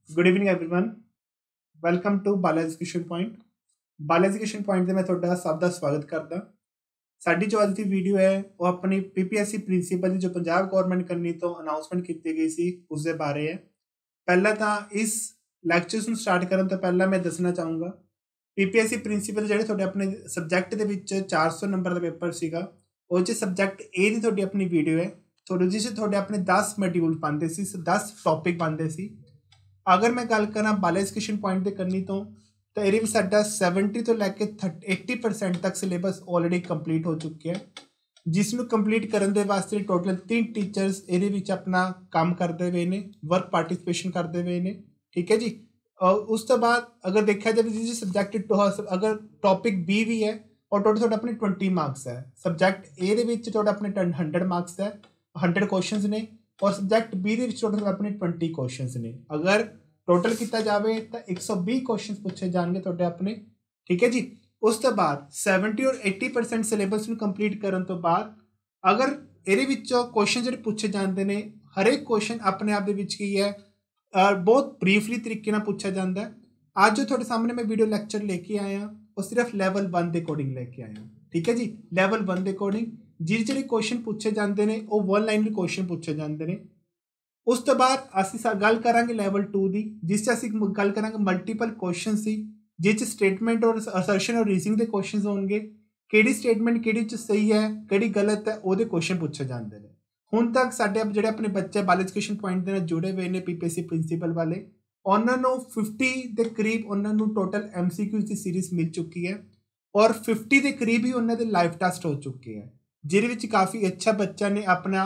Good evening everyone. Welcome to Bala education point. Bala education point ਤੇ ਮੈਂ ਤੁਹਾਡਾ ਸਭ ਦਾ ਸਵਾਗਤ ਕਰਦਾ। ਸਾਡੀ ਜੋ ਅੱਜ ਦੀ ਵੀਡੀਓ ਹੈ ਉਹ ਆਪਣੀ ਪੀਪੀਐਸਸੀ ਪ੍ਰਿੰਸੀਪਲ ਦੀ ਜੋ ਪੰਜਾਬ ਗਵਰਨਮੈਂਟ ਕਰਨੀ ਤੋਂ ਅਨਾਉਂਸਮੈਂਟ ਕੀਤੀ ਗਈ ਸੀ ਉਸ ਦੇ ਬਾਰੇ ਹੈ। ਪਹਿਲਾਂ ਤਾਂ ਇਸ ਲੈਕਚਰਸ ਨੂੰ ਸਟਾਰਟ ਕਰਨ ਤੋਂ ਪਹਿਲਾਂ ਮੈਂ ਦੱਸਣਾ ਚਾਹੂੰਗਾ ਪੀਪੀਐਸਸੀ ਪ੍ਰਿੰਸੀਪਲ ਜਿਹੜੇ ਤੁਹਾਡੇ ਆਪਣੇ ਸਬਜੈਕਟ ਦੇ ਵਿੱਚ 400 ਨੰਬਰ ਦਾ ਪੇਪਰ ਸੀਗਾ ਉਹ 'ਚ ਸਬਜੈਕਟ ਏ ਦੀ ਤੁਹਾਡੀ ਆਪਣੀ ਵੀਡੀਓ ਹੈ। ਤੁਹਾਡੇ ਜਿਸ ਤੁਹਾਡੇ ਆਪਣੇ 10 ਮੋਡਿਊਲ ਬਣਦੇ ਸੀ, 10 ਟੌਪਿਕ ਬਣਦੇ ਸੀ। अगर मैं गल करा बाला एजुकेशन पॉइंट की करनी तो ये साडा 70 तो लैके 80% तक सिलेबस ऑलरेडी कंप्लीट हो चुके हैं, जिसनों कंप्लीट करने के वास्ते टोटल 3 टीचर्स ये अपना काम करते हुए ने वर्क पार्टिसिपेशन करते हुए ने। ठीक है जी। उस तो बाद अगर देखा जाए जी सब्जैक्ट अगर टॉपिक बी भी है और टोटल थोड़ा अपने 20 मार्क्स है। सब्जैक्ट ए अपने 100 मार्क्स है, 100 क्वेश्चन ने, और सब्जैक्ट बी टोटल अपने 20 क्वेश्चन ने। अगर टोटल किया जाए तो 120 क्वेश्चन पूछे जाएंगे थोड़े अपने। ठीक है जी। उस तो बाद 70 और 80% सिलेबस कंप्लीट करने तो बाद अगर ये क्वेश्चन जो पूछे जाते हैं हरेक क्वेश्चन अपने आप की है बहुत ब्रीफली तरीके पूछा जाता है। आज जो थोड़े सामने मैं वीडियो लैक्चर लेके आया वो सिर्फ लैवल 1 के अकॉर्डिंग लेके आया। ठीक है जी। लैवल 1 के अकॉर्डिंग ਜਿਹੜੇ क्वेश्चन पूछे जाते हैं वो 1 लाइन क्वेश्चन पूछे जाते हैं। उस तो बाद असी गल करांगे लैवल 2 की, जिस असी गल करांगे मल्टीपल क्वेश्चन सी जिस स्टेटमेंट और असर्शन और रीजनिंग के क्वेश्चन होंगे। किहड़ी स्टेटमेंट किहड़ी सही है किहड़ी गलत है वो क्वेश्चन पूछे जाते हैं। हुण तक साडे जिहड़े अपने बच्चे बाला एजुकेशन पॉइंट दे नाल जुड़े हुए हैं पीपीएससी प्रिंसीपल वाले उन्होंने 50 के करीब उन्होंने टोटल MCQ की सीरीज मिल चुकी है और 50 के करीब ही उन्होंने लाइव टेस्ट हो चुके हैं, जिहदे काफ़ी अच्छा बच्चा ने अपना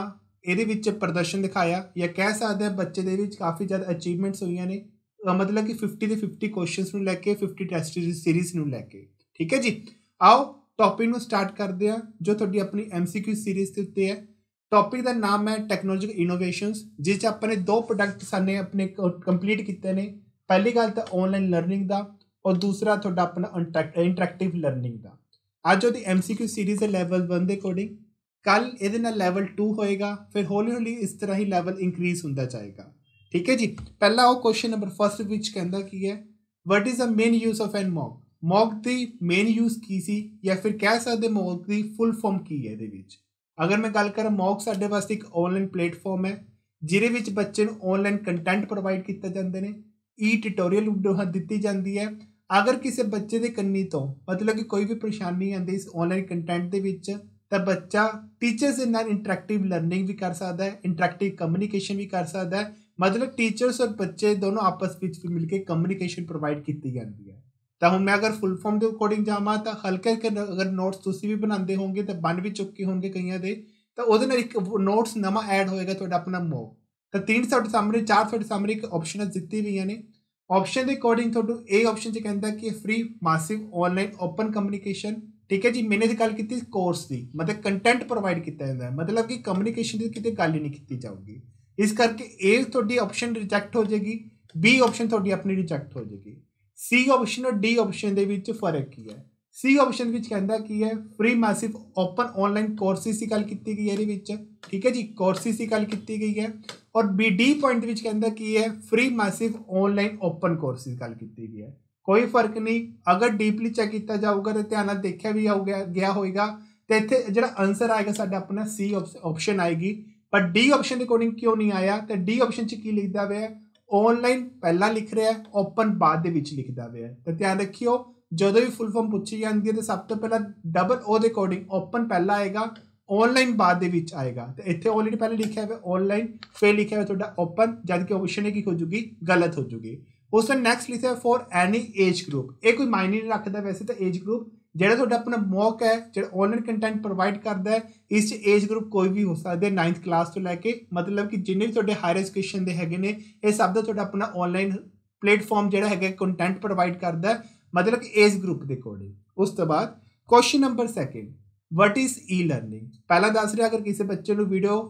ये प्रदर्शन दिखाया या कह सकते हैं बच्चे दे काफ़ी ज़्यादा अचीवमेंट्स हुई ने। मतलब कि 50 के 50 क्वेश्चन लैके 50 टेस्ट सीरीज लैके। ठीक है जी। आओ टॉपिक में स्टार्ट करते हैं जो थोड़ी अपनी MCQ सीरीज के उत्ते है। टॉपिक का नाम है टैक्नोलॉजिकल इनोवेशनस, जिस अपने 2 प्रोडक्ट साने अपने कंप्लीट किए हैं। पहली गल तो ऑनलाइन लर्निंग का और दूसरा थोड़ा अपना इंटरैक्टिव लर्निंग का। अज वो MCQ सीरीज है लैवल 1 के अकॉर्डिंग। कल ये लैवल 2 होएगा, फिर हौली हौली इस तरह ही लैवल इंक्रीज होता जाएगा। ठीक है जी। पहला वो क्वेश्चन नंबर फर्स्ट विच कहता की है what is the main use of an mock. Mock की मेन यूज की सी या फिर कह सकते मॉक की फुल फॉर्म की है। ये अगर मैं गल करा मॉक साडे वास्ते एक ऑनलाइन प्लेटफॉर्म है जिहदे बच्चे ऑनलाइन कंटेंट प्रोवाइड किए जाते हैं, ई ट्यूटोरियल दी जाती है। अगर किसी बच्चे के कन्नी तो मतलब कि कोई भी परेशानी आती इस ऑनलाइन कंटेंट के तो बच्चा टीचर्स के नाल इंटरैक्टिव लर्निंग भी कर सकता है, इंटरैक्टिव कम्युनिकेशन भी कर सकता है। मतलब टीचर्स और बच्चे दोनों आपस में मिलकर कम्युनिकेशन प्रोवाइड की जाती है। तो हुण मैं अगर फुल फॉर्म के अकॉर्डिंग जावां तो हल्के अगर नोट्स तुसीं भी बनाते होंगे तो बन भी चुके होंगे कईयां दे, तो उहदे नाल एक नोट्स नवां ऐड होएगा तुहाडा अपना मॉक। तो 3 तुहाडे सामने 4 तुहाडे सामने एक ऑप्शन दित्ती हुई ने। ऑप्शन के अकॉर्डिंग थोड़ा ए ऑप्शन च कहता कि free massive online open communication. ठीक है जी। मैंने गल की कोर्स की मतलब कंटेंट प्रोवाइड किया जाता है, मतलब कि कम्युनिकेशन की कितने गल ही नहीं की जाऊगी। इस करके ए थोड़ी ऑप्शन रिजेक्ट हो जाएगी, बी ऑप्शन थोड़ी अपनी रिजेक्ट हो जाएगी। सी ऑप्शन और डी ऑप्शन के फर्क की है। सी ऑप्शन कहता की है free massive open online courses की गल की गई है। ठीक है जी। कोर्सिस की गल की गई है। और बी डी पॉइंट कहता की है free massive online open courses गल की गई है। कोई फर्क नहीं। अगर डीपली चैक किया जाऊगा तो ध्यान देखा भी गया होगा तो इतने जो आंसर आएगा साडा अपना सी ऑप्शन आएगी। पर डी ऑप्शन के अकॉर्डिंग क्यों नहीं आया तो डी ऑप्शन की लिखता हुआ है ऑनलाइन पहला लिख रहा है, ओपन बाद लिखता हुआ है। तो ध्यान रखियो जो भी फुल फॉर्म पूछी जाती है तो सब तो पहला डबल ओ के अकॉर्डिंग ओपन पहला आएगा, ऑनलाइन बाद आएगा। तो इतने ऑलरेडी पहले लिखा हुआ ऑनलाइन, फिर लिखा हुआ थोड़ा ओपन, जबकि ऑप्शन की हो जूगी गलत हो जूगी। उसमें नैक्सट लिखा है फॉर एनी एज ग्रुप। ये कोई मायने नहीं रखता वैसे तो एज ग्रुप जो थोड़ा अपना मॉक है जो ऑनलाइन कंटेंट प्रोवाइड करता है इस एज ग्रुप कोई भी हो सकता है 9th क्लास तो लैके मतलब कि जिन्हें भी थोड़े हायर एजुकेशन के है ये सब का थोड़ा अपना ऑनलाइन प्लेटफॉर्म जो है कंटेंट प्रोवाइड करता है मतलब कि एज ग्रुप के अकॉर्डिंग। उस तो बाद question number second what is e learning. पहला दस रहा अगर किसी बच्चे को वीडियो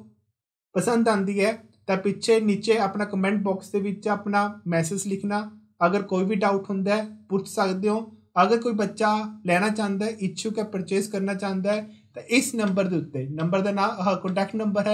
पसंद आती है तो पिछे नीचे अपना कमेंट बॉक्स के अपना मैसेज लिखना। अगर कोई भी डाउट होंदा है पूछ सकते हो। अगर कोई बच्चा लेना चाहता है, इच्छुक है, परचेज करना चाहता है तो इस नंबर के उत्ते नंबर का नाम कॉन्टैक्ट नंबर है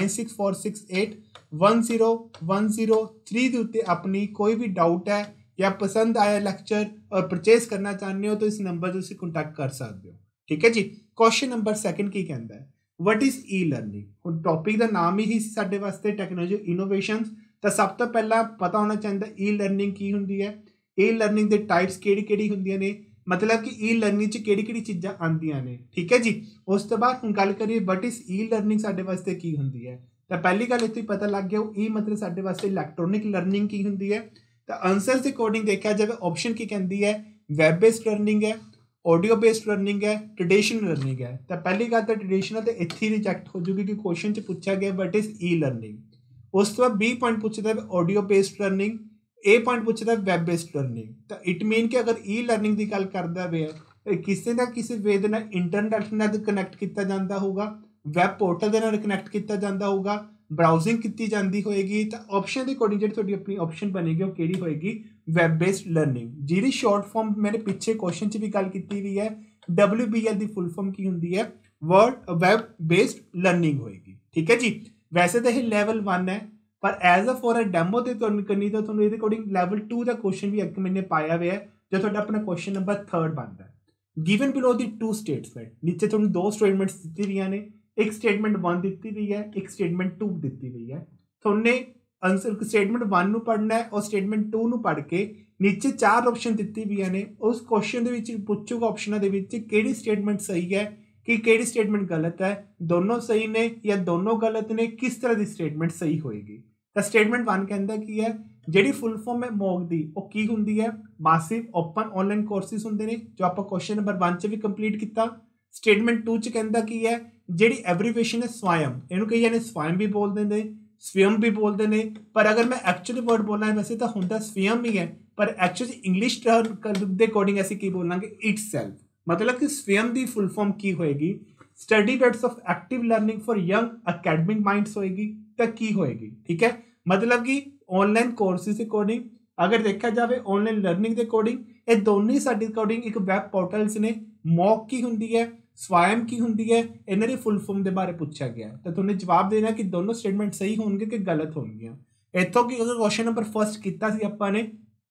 9646810103 के उत्ते अपनी कोई भी डाउट है या पसंद आया लैक्चर और परचेज करना चाहते हो तो इस नंबर से कॉन्टैक्ट कर सकते हो। ठीक है जी। क्वेश्चन नंबर सैकेंड की कहता है वट इज़ ई लर्निंग। हम टॉपिक का नाम ही साडे वास्ते टैक्नोलॉजी इनोवेशन। तो सब तो पहला पता होना चाहिए ई लर्निंग की होंगी है, ई लर्निंग के टाइप्स किहड़ी होंदियां ने, मतलब कि ई लर्निंग च किहड़ी चीज़ां आंदियां ने। ठीक है जी। उस तो बाद हम गल करिए वट इज़ ई लर्निंग साडे वास्ते की होंदी है। तो पहली गल इत्थे पता लग गया ई मतलब साडे वास्ते इलैक्ट्रॉनिक लर्निंग की होंदी है। तो आंसर के अकॉर्डिंग देखा जाए ऑप्शन की कहती है वैब बेस्ड लर्निंग है, ऑडियो बेस्ड लर्निंग है, ट्रेडिशनल लर्निंग है। तो पहली गल तो ट्रेडिशनल तो इत्थे रिजैक्ट हो जूगी कि क्वेश्चन च पूछा गया वट इज़ ई लर्निंग। उस तो बाद बी पॉइंट पूछता है audio based learning, A point पूछता है वैब बेस्ड लर्निंग। तो इट मीन कि अगर ई लर्निंग की गल करता है किसी ना किसी वे दे नाल इंटरनैट नाल कनैक्ट किया जाता होगा, वैब पोर्टल के नाल कनैक्ट किया जाता होगा, ब्राउजिंग की जाती होएगी। तो ऑप्शन के अकॉर्डिंग जी थोड़ी अपनी ऑप्शन बनेगी वो केड़ी होएगी वैब बेस्ड लर्निंग, जिहदी शॉर्ट फॉर्म मैंने पिछले क्वेश्चन च भी गल की हुई है। WBL की फुल फॉर्म की होंगी है वर्ड वैब बेस्ड लर्निंग होएगी। ठीक है जी। वैसे तो यह लेवल 1 है पर as a for a demo तो करनी तो थोड़ा अकॉर्डिंग लेवल 2 का क्वेश्चन भी अगर मैंने पाया हुआ है जो थोड़ा अपना क्वेश्चन नंबर 3 बनता है। गिवन बिलो दी 2 स्टेटमेंट, नीचे थोड़ी 2 स्टेटमेंट्स दी हुई ने, एक स्टेटमेंट 1 दी हुई है, एक स्टेटमेंट 2 दी हुई है। थोड़े आंसर स्टेटमेंट 1 पढ़ना है और स्टेटमेंट 2 पढ़ के नीचे 4 ऑप्शन दी हुई ने, उस क्वेश्चन के पूछूगा ऑप्शनों के कि स्टेटमेंट सही है कि केड़ी स्टेटमेंट गलत है, दोनों सही ने या दोनों गलत ने, किस तरह की स्टेटमेंट सही होएगी। तो स्टेटमेंट 1 कहता की है जी फुल फॉर्म है मॉक दी वो की होंगी है मासिव ओपन ऑनलाइन कोर्सिस होंगे ने जो आप क्वेश्चन नंबर 1 च भी कंप्लीट किया। स्टेटमेंट 2 च कहता की है जी एब्रीवेशन है स्वयं, इनू कई जाने स्वयं भी बोलते हैं स्वयं भी बोलते हैं, पर अगर मैं एक्चुअली वर्ड बोलना है वैसे तो होंगे स्वयं ही है पर एक्चुअली इंग्लिश के अकॉर्डिंग ऐसे की बोलेंगे इटसेल्फ, मतलब कि स्वयं की फुल फॉर्म की होएगी study webs of active learning for young academic minds होएगी तो की होएगी। ठीक है, मतलब कि ऑनलाइन कोर्सेज अकॉर्डिंग अगर देखा जाए ऑनलाइन लर्निंग के अकॉर्डिंग ये दोनों ही साडे अकॉर्डिंग एक वैब पोर्टल्स ने, मॉक की होंगी है स्वयं की होंगी है, इन्होंने फुल फॉर्म के बारे पूछा गया तो तुमने जवाब देना कि दोनों स्टेटमेंट सही होंगे कि गलत होंगे। इतों कि अगर क्वेश्चन नंबर फर्स्ट किया आपने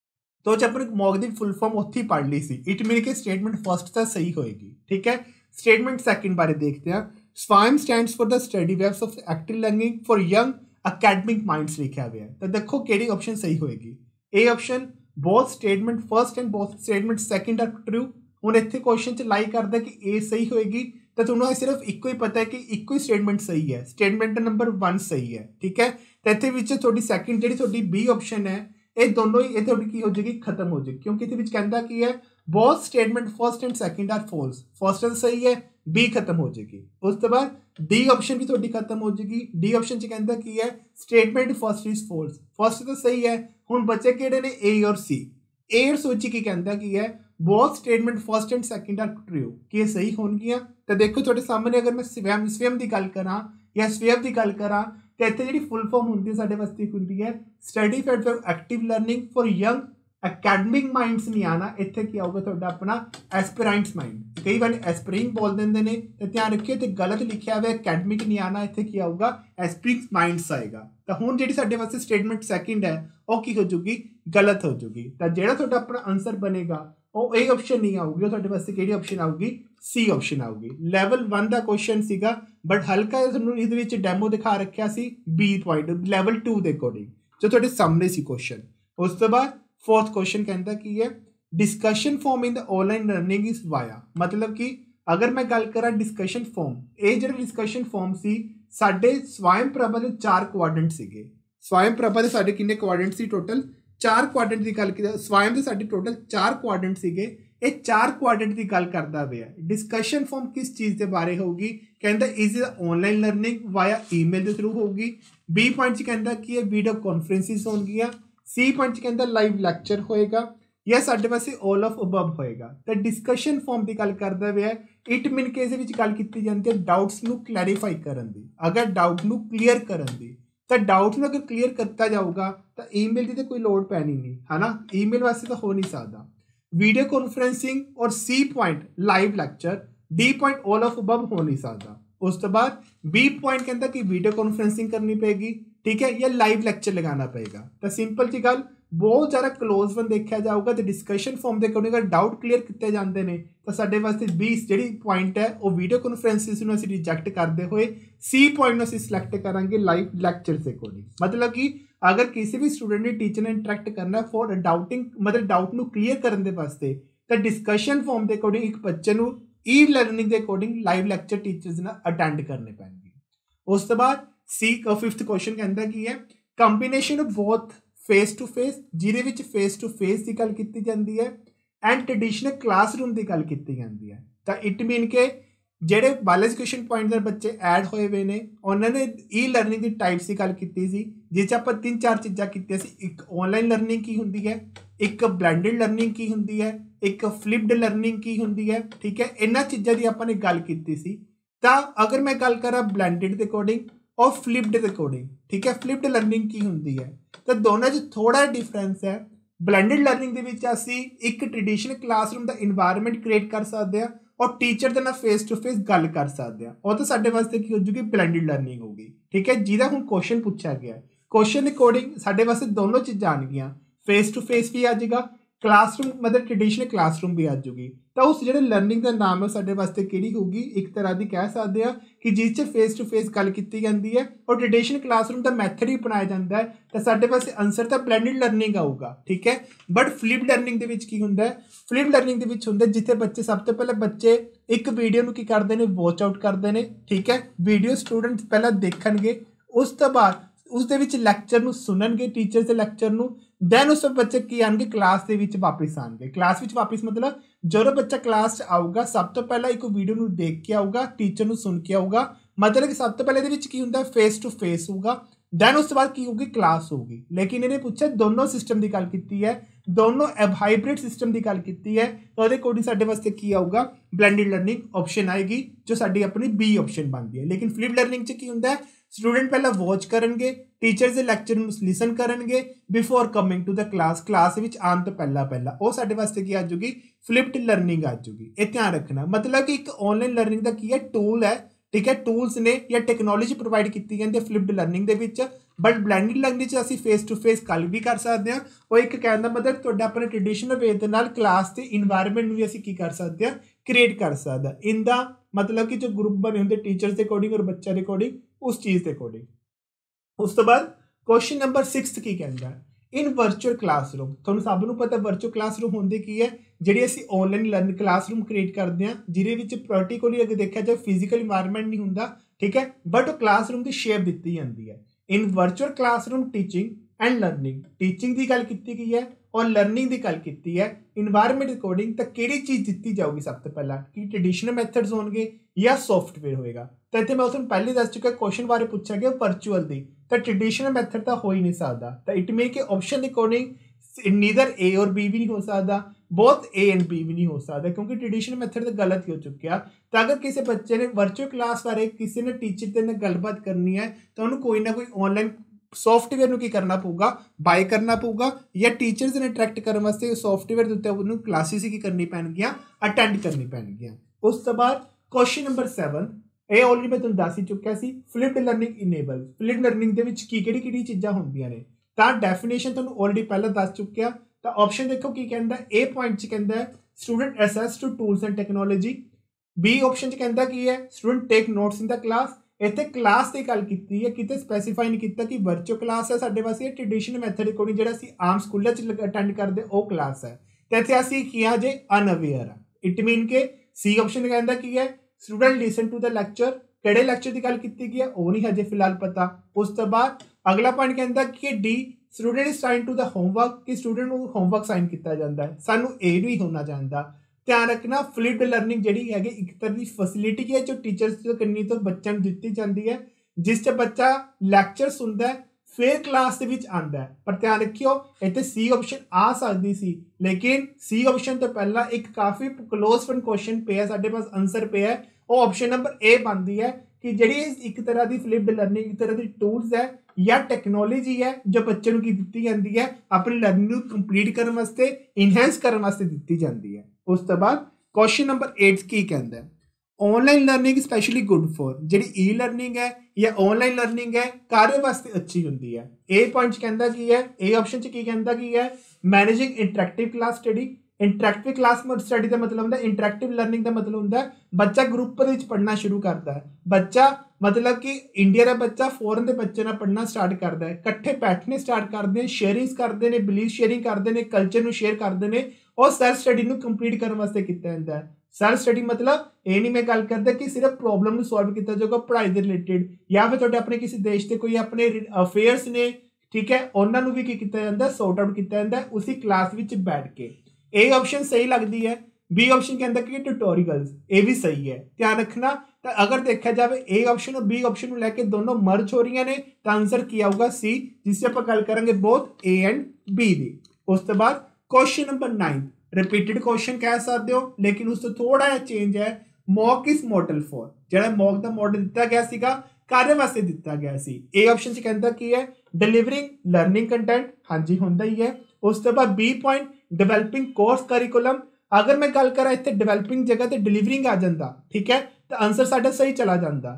तो अपने मॉक की फुल फॉर्म उत्थे ही पढ़ ली सी, इट मीन कि स्टेटमेंट फर्स्ट तो सही होएगी। ठीक है, स्टेटमेंट सेकंड बारे देखते हैं। Swayam stands for the study webs of active learning for young academic minds लिखा हुआ है। तो देखो केड़ी ऑप्शन सही होएगी। A option both statement first and both statement second are true. हुण इत्थे क्वेश्चन च लाइक करदा कि ए सही होएगी तो तुहानूं सिर्फ इक्को ही पता है कि इक्को ही स्टेटमेंट सही है, स्टेटमेंट नंबर 1 सही है। ठीक है, तो इत्थे विच तुहाडी सेकंड जिहड़ी तुहाडी बी ऑप्शन है ये दोनों ही थोड़ी की हो जाएगी खत्म हो जाएगी, क्योंकि इहदे विच कहंदा की है both statement first and second are false, first तो सही है बी खत्म हो जाएगी। उस तो बाद डी ऑप्शन भी थोड़ी खत्म हो जाएगी। डी ऑप्शन च कहंदा की है statement first is false, first तो सही है। हुण बचे किहड़े ने ए और सी। ए और सी की कहंदा की है both statement first and second are true कि ये सही होणगियां। तो देखो तुहाडे सामने अगर मैं स्वयं की गल करा या स्वयं की गल करा तो इतने जी फुल फॉर्म होंगी साढ़े वास्ते होंगी है study for active learning for young academic minds नहीं आना, इतने की आऊगा थोड़ा अपना एस्पिरेंट्स माइंड। कई बार एस्पिरिंग बोल देंगे ने तो ध्यान रखिए तो गलत लिखा हुआ अकैडमिक नहीं आना, इतने की आऊगा एस्पिरिंग माइंड्स आएगा। तो हुण जी साढ़े वास्ते स्टेटमेंट सेकंड है वो की हो जूगी गलत हो जूगी। तो जो थोड़ा अपना आंसर बनेगा वो ए ऑप्शन नहीं आऊगी, वो थोड़े वास्ते किहड़ी ऑप्शन आऊगी सी ऑप्शन आऊगी। लेवल 1 का क्वेश्चन सीगा बट हल्का तुहानूं इहदे विच डेमो दिखा रखा सी बी पॉइंट लेवल 2 के अकॉर्डिंग जो थोड़े सामने सी क्वेश्चन। उस तो बाद फोर्थ क्वेश्चन कहता की है discussion form in the online learning is via, मतलब कि अगर मैं गल करा डिस्कशन फॉर्म ये जो डिस्कशन फॉर्म सी साडे स्वयं प्रभा के 4 क्वाड्रेंट सीगे। स्वयं प्रभा के साडे किन्ने क्वाड्रेंट सी टोटल 4 क्वाड्रेंट की गल की, स्वयं के साडे टोटल 4 क्वाड्रेंट सीगे। ये 4 क्वाड्रेंट की गल करता पिया। डिस्कशन फॉर्म किस चीज़ के बारे होगी, कहता is online learning via email के थ्रू होगी। बी पॉइंट कहता कि है वीडियो कॉन्फ्रेंसिस होंगियां। सी पॉइंट कहता लाइव लैक्चर होएगा या साडे पासे ऑल ऑफ अबव होएगा। तो डिस्कशन फॉर्म की गल करता पिया इट मीन कि इहदे विच गल कीती जांदी है डाउट्स नूं क्लैरीफाई करन दी, अगर डाउट नूं क्लीयर करन दी। तो डाउट नूं अगर क्लीयर करता जाऊगा तो ईमेल की तो कोई लोड़ पैनी नहीं है ना, ईमेल वास्ते तो हो नहीं सकता। वीडियो कॉन्फ्रेंसिंग और C point live lecture D point all of above हो नहीं सकता। उस तो बाद बी पॉइंट कहता कि वीडियो कॉन्फ्रेंसिंग करनी पेगी, ठीक है, या लाइव लैक्चर लगाना पेगा। तो सिंपल जी गल बहुत ज़्यादा क्लोज वन देखा जाऊगा तो डिस्कशन फॉर्म के अकॉर्डिंग अगर डाउट क्लीयर किए जाते हैं तो साढ़े वास्ते बी जी पॉइंट है वो वीडियो कॉन्फ्रेंसिस में असीं रिजैक्ट करते हुए सी पॉइंट असीं सिलेक्ट करांगे लाइव लैक्चर के अकॉर्डिंग। मतलब कि अगर किसी भी स्टूडेंट ने टीचर ने इंटरैक्ट करना फॉर डाउटिंग मतलब डाउट नूं क्लीयर करने वास्ते तो डिस्कशन फॉर्म के अकॉर्डिंग एक बच्चे नूं ई लर्निंग के अकॉर्डिंग लाइव लैक्चर टीचर्स ने अटेंड करने पैणगे। उस तो बाद सी फिफ्थ क्वेश्चन कहता कि है combination of both face to face जिहदे विच फेस टू फेस की गल की जाती है एंड ट्रेडिशनल क्लासरूम की गल की जाती है। तो इट मीन के ਜਿਹੜੇ ਬਾਲ ਐਜੂਕੇਸ਼ਨ ਪੁਆਇੰਟ ਦੇ ਬੱਚੇ ਐਡ ਹੋਏ ਹੋਏ ਨੇ ਉਹਨਾਂ ਨੇ ਈ ਲਰਨਿੰਗ ਦੀ ਟਾਈਪਸ ਦੀ ਗੱਲ ਕੀਤੀ ਸੀ ਜਿਸ 'ਚ ਆਪਾਂ 3-4 ਚੀਜ਼ਾਂ ਕੀਤੀਆਂ ਸੀ। ਇੱਕ ਆਨਲਾਈਨ ਲਰਨਿੰਗ ਕੀ ਹੁੰਦੀ ਹੈ, ਇੱਕ ਬਲੈਂਡਡ ਲਰਨਿੰਗ ਕੀ ਹੁੰਦੀ ਹੈ, ਇੱਕ ਫਲਿਪਡ ਲਰਨਿੰਗ ਕੀ ਹੁੰਦੀ ਹੈ, ਠੀਕ ਹੈ। ਇਹਨਾਂ ਚੀਜ਼ਾਂ ਦੀ ਆਪਾਂ ਨੇ ਗੱਲ ਕੀਤੀ ਸੀ। ਤਾਂ ਅਗਰ ਮੈਂ ਗੱਲ ਕਰਾਂ ਬਲੈਂਡਡ ਦੇ ਅਕੋਰਡਿੰਗ ਔਰ ਫਲਿਪਡ ਦੇ ਅਕੋਰਡਿੰਗ, ਠੀਕ ਹੈ, ਫਲਿਪਡ ਲਰਨਿੰਗ ਕੀ ਹੁੰਦੀ ਹੈ ਤਾਂ ਦੋਨਾਂ 'ਚ ਥੋੜਾ ਡਿਫਰੈਂਸ ਹੈ। ਬਲੈਂਡਡ ਲਰਨਿੰਗ ਦੇ ਵਿੱਚ ਅਸੀਂ ਇੱਕ ਟ੍ਰੈਡੀਸ਼ਨਲ ਕਲਾਸਰੂਮ ਦਾ ਇਨਵਾਇਰਨਮੈਂਟ ਕ੍ਰੀਏਟ ਕਰ ਸਕਦੇ ਹਾਂ और टीचर के नाल फेस टू फेस गल कर सकते हैं और तो साढ़े वास्ते की हो जूगी ब्लेंडेड लर्निंग होगी, ठीक है। जिहदा हुण क्वेश्चन पूछा गया क्वेश्चन अकॉर्डिंग साढ़े वास्ते दोनों चीज़ां आउणगियां, फेस टू फेस भी आ जाएगा, क्लासरूम मतलब ट्रेडिशनल क्लासरूम भी आ जाऊगी। तो उस जो लर्निंग का नाम है साढ़े वास्ते किहड़ी होगी, एक तरह की कह सकते हैं कि जिस च फेस टू फेस गल की जाती है और ट्रेडिशनल क्लासरूम का मैथड ही अपनाया जाता है तो साढ़े पास आंसर तो ब्लेंडेड लर्निंग आऊगा, ठीक है। बट फ्लिप लर्निंग के की होंदा है, फ्लिप लर्निंग के होंदा जिथे बच्चे सब तो पहले बच्चे एक वीडियो में की करते हैं वॉच आउट करते हैं, ठीक है। वीडियो स्टूडेंट पहले देखणगे उस तो बाद उस लैक्चर नूं सुनणगे टीचर के लैक्चर नूं, दैन उस बच्चे की आएंगे क्लास के वापस आएंगे। क्लास में वापस मतलब जो बच्चा क्लास आऊगा सब तो पहला एक वीडियो नूं देख के आऊगा, टीचर नूं सुन के आऊगा, मतलब कि सब तो पहले की होंदा फेस टू फेस होगा, दैन उस बाद की होगी क्लास होगी। लेकिन इन्हें पूछा दोनों सिस्टम की गल की है, दोनों हाइब्रिड सिस्टम की गल की है तो वो अकॉर्डिंग साढ़े वास्ते की आऊगा ब्लेंडेड लर्निंग ऑप्शन आएगी जो साड़ी अपनी बी ऑप्शन बनती है। लेकिन फ्लिप लर्निंग की होंदा है स्टूडेंट पहला वॉच करेंगे, टीचर के लैक्चर लिसन करेंगे before coming to the class विच आने तो पहला वो साढ़े वास्ते की आ जाऊगी फ्लिप्ड लर्निंग आ जाऊगी। ये ध्यान रखना, मतलब कि एक ऑनलाइन लर्निंग का की है टूल है, ठीक है, टूल्स ने या टैक्नोलॉजी प्रोवाइड की जाती है फ्लिप्ड लर्निंग के। बट ब्लेंडेड लर्निंग असीं फेस टू फेस गल भी कर सकते हैं और एक कहने का मतलब तुहाडा अपने ट्रेडिशनल वे दे नाल क्लास के इन्वायरमेंट भी असीं की कर सकते हैं क्रिएट कर सकते हैं। इनका मतलब कि जो ग्रुप बने होंगे टीचर्स के अकॉर्डिंग और बच्चों के अकॉर्डिंग उस चीज़ के अकॉर्डिंग। उस तो बाद क्वेश्चन नंबर 6 की कहता है इन वर्चुअल क्लासरूम, तुहानूं सब नूं पता वर्चुअल क्लासरूम होंदे की है जिहड़ी असीं ऑनलाइन लर्न क्लासरूम क्रिएट करते हैं जिहदे विच प्रैक्टिकली अगर देखा जाए फिजिकल इन्वायरमेंट नहीं होंदा, ठीक है, बट क्लासरूम की शेप दी जाती है। In virtual classroom teaching and learning, teaching की गल की गई है और लर्निंग की गल की है इन्वायरमेंट अकॉर्डिंग तो किहड़ी चीज़ दी जाऊगी सब तो पहला कि ट्रेडिशनल मैथड्स होंगे या सॉफ्टवेयर होएगा। तो इतने मैं उस पहले दस चुका क्वेश्चन बारे पूछा गया वर्चुअल की, तो ट्रेडिशनल मैथड तो हो ही नहीं सकता। तो इट मीन के ऑप्शन के अकॉर्डिंग नीदर ए और बी भी नहीं हो सकता, बोथ ए एंड बी भी नहीं हो सकता क्योंकि ट्रेडिशनल मैथड तो गलत ही हो चुका। तो अगर किसी बच्चे ने वर्चुअल क्लास बारे किसी ने टीचर के गलबात करनी है तो उन्होंने कोई ना कोई ऑनलाइन सॉफ्टवेयर ਨੂੰ ਕੀ ਕਰਨਾ ਪਊਗਾ ਬਾय ਕਰਨਾ ਪਊਗਾ ਜਾਂ ਟੀਚਰਸ ਨੇ ਇੰਟਰੈਕਟ ਕਰਨ ਵਾਸਤੇ ਸੌਫਟਵੇਅਰ ਦੇ ਉੱਤੇ ਉਹਨੂੰ ਕਲਾਸਿਸ ਹੀ ਕੀ ਕਰਨੀ ਪੈਣਗੀਆਂ ਅਟੈਂਡ ਕਰਨੀ ਪੈਣਗੀਆਂ। ਉਸ ਤੋਂ ਬਾਅਦ ਕੁਐਸਚਨ ਨੰਬਰ 7 ਇਹ ਆਲਰੇਡੀ ਮੈਂ ਤੁਹਾਨੂੰ ਦੱਸ ਹੀ ਚੁੱਕਿਆ ਸੀ flipped learning enable. Flipped learning ਦੇ ਵਿੱਚ ਕਿਹੜੀ ਚੀਜ਼ਾਂ ਹੁੰਦੀਆਂ ਨੇ ਤਾਂ ਡੈਫੀਨੇਸ਼ਨ ਤੁਹਾਨੂੰ ਆਲਰੇਡੀ ਪਹਿਲਾਂ ਦੱਸ ਚੁੱਕਿਆ। ਤਾਂ ਆਪਸ਼ਨ ਦੇਖੋ ਕੀ ਕਹਿੰਦਾ, ਏ ਪੁਆਇੰਟ 'ਚ ਕਹਿੰਦਾ student access to tools and technology, B option 'ਚ ਕਹਿੰਦਾ ਕੀ ਹੈ student take notes in the class. इतने क्लास की गल की है कितने स्पैसीफाई नहीं किया कि वर्चुअल क्लास है साढ़े वास्ते ट्रेडिशनल मैथड अकॉर्डिंग जो आम स्कूलों अटेंड करते वो क्लास है। तो इतने असीं किया जे अनअवेयर है। इट मीन के सी ऑप्शन कहता की है student listen to the lecture, किहड़े लैक्चर की गल की गई है वो नहीं हजे फिलहाल पता। उस तो बाद अगला पॉइंट कहता कि D student is sign to the homework कि स्टूडेंट को होमवर्क साइन किया जाता है, सानू ए नहीं होना चाहता। ध्यान रखना फ्लिप्ड लर्निंग जी है एक तरह की फैसिलिटी है जो टीचर्स करनी तो बच्चों को दी जाती है जिस च बच्चा लैक्चर सुनता है फिर क्लास के आता है। पर ध्यान रखियो इतने सी ऑप्शन आ सकती सी लेकिन सी ऑप्शन तो पहला एक काफ़ी क्लोज वन क्वेश्चन पे है साढ़े पास आंसर पे है वो ऑप्शन नंबर ए बनती है कि जी एक तरह की फ्लिप्ड लर्निंग एक तरह की टूल्स है या टैक्नोलॉजी है जो बच्चे को दी जाती है अपनी लर्निंग कंप्लीट करने वास्ते इनहेंस करने वास्ते दी जाती है। उस तो बाद क्वेश्चन नंबर 8 की कहता है online learning specially good for जी ई लर्निंग है या ऑनलाइन लर्निंग है कार्य वास्ते अच्छी होंगी है। ए पॉइंट कहता की है, ए ऑप्शन की कहता की है managing interactive class study. Interactive class study का मतलब होंगे, इंटरैक्टिव लर्निंग का मतलब होंगे बच्चा ग्रुप पढ़ना शुरू करता है। बच्चा मतलब कि इंडिया का बच्चा फॉरन के बच्चे ना पढ़ना स्टार्ट करता है, कट्ठे बैठने स्टार्ट करते हैं, शेयरिंग करते हैं, बिलीफ शेयरिंग करते हैं, कल्चर को शेयर करते हैं और सैल्फ स्टडी को कंप्लीट करने वास्ते किया जाता है। सैल्फ स्टडी मतलब ये नहीं मैं गल करता कि सिर्फ प्रॉब्लम सॉल्व किया जाएगा पढ़ाई के रिलेटेड या फिर तुहाडे अपने किसी देश के कोई अपने अफेयर्स ने, ठीक है, उन्होंने भी किया जाता है, सॉर्ट आउट किया जाता है उसी क्लास में बैठ के। ए ऑप्शन सही लगती है। बी ऑप्शन कहता कि ट्यूटोरियल्स, ये भी सही है, ध्यान रखना। तो अगर देखा जाए ए ऑप्शन और बी ऑप्शन को लैके दोनों मर्ज हो रही ने तो आंसर किया होगा सी, जिससे आप गल करेंगे बोथ ए एंड बी दी। उस तो बाद क्वेश्चन नंबर 9 रिपीटेड क्वेश्चन कह सकते हो लेकिन उस तो थोड़ा जिहा चेंज है। मॉक इज मॉडल फॉर, जो मॉक का मॉडल दिता गया सीगा कार्य वास्ते दिता गया सी। ए ऑप्शन च कहता की है डिलीवरिंग लर्निंग कंटेंट, हाँ जी होंदा ही है। उस तो बाद B point developing course curriculum. अगर मैं गल करा इतने डिवेलपिंग जगह तो डिलीवरिंग आ जाता, ठीक है, तो आंसर साडा सही चला जाता।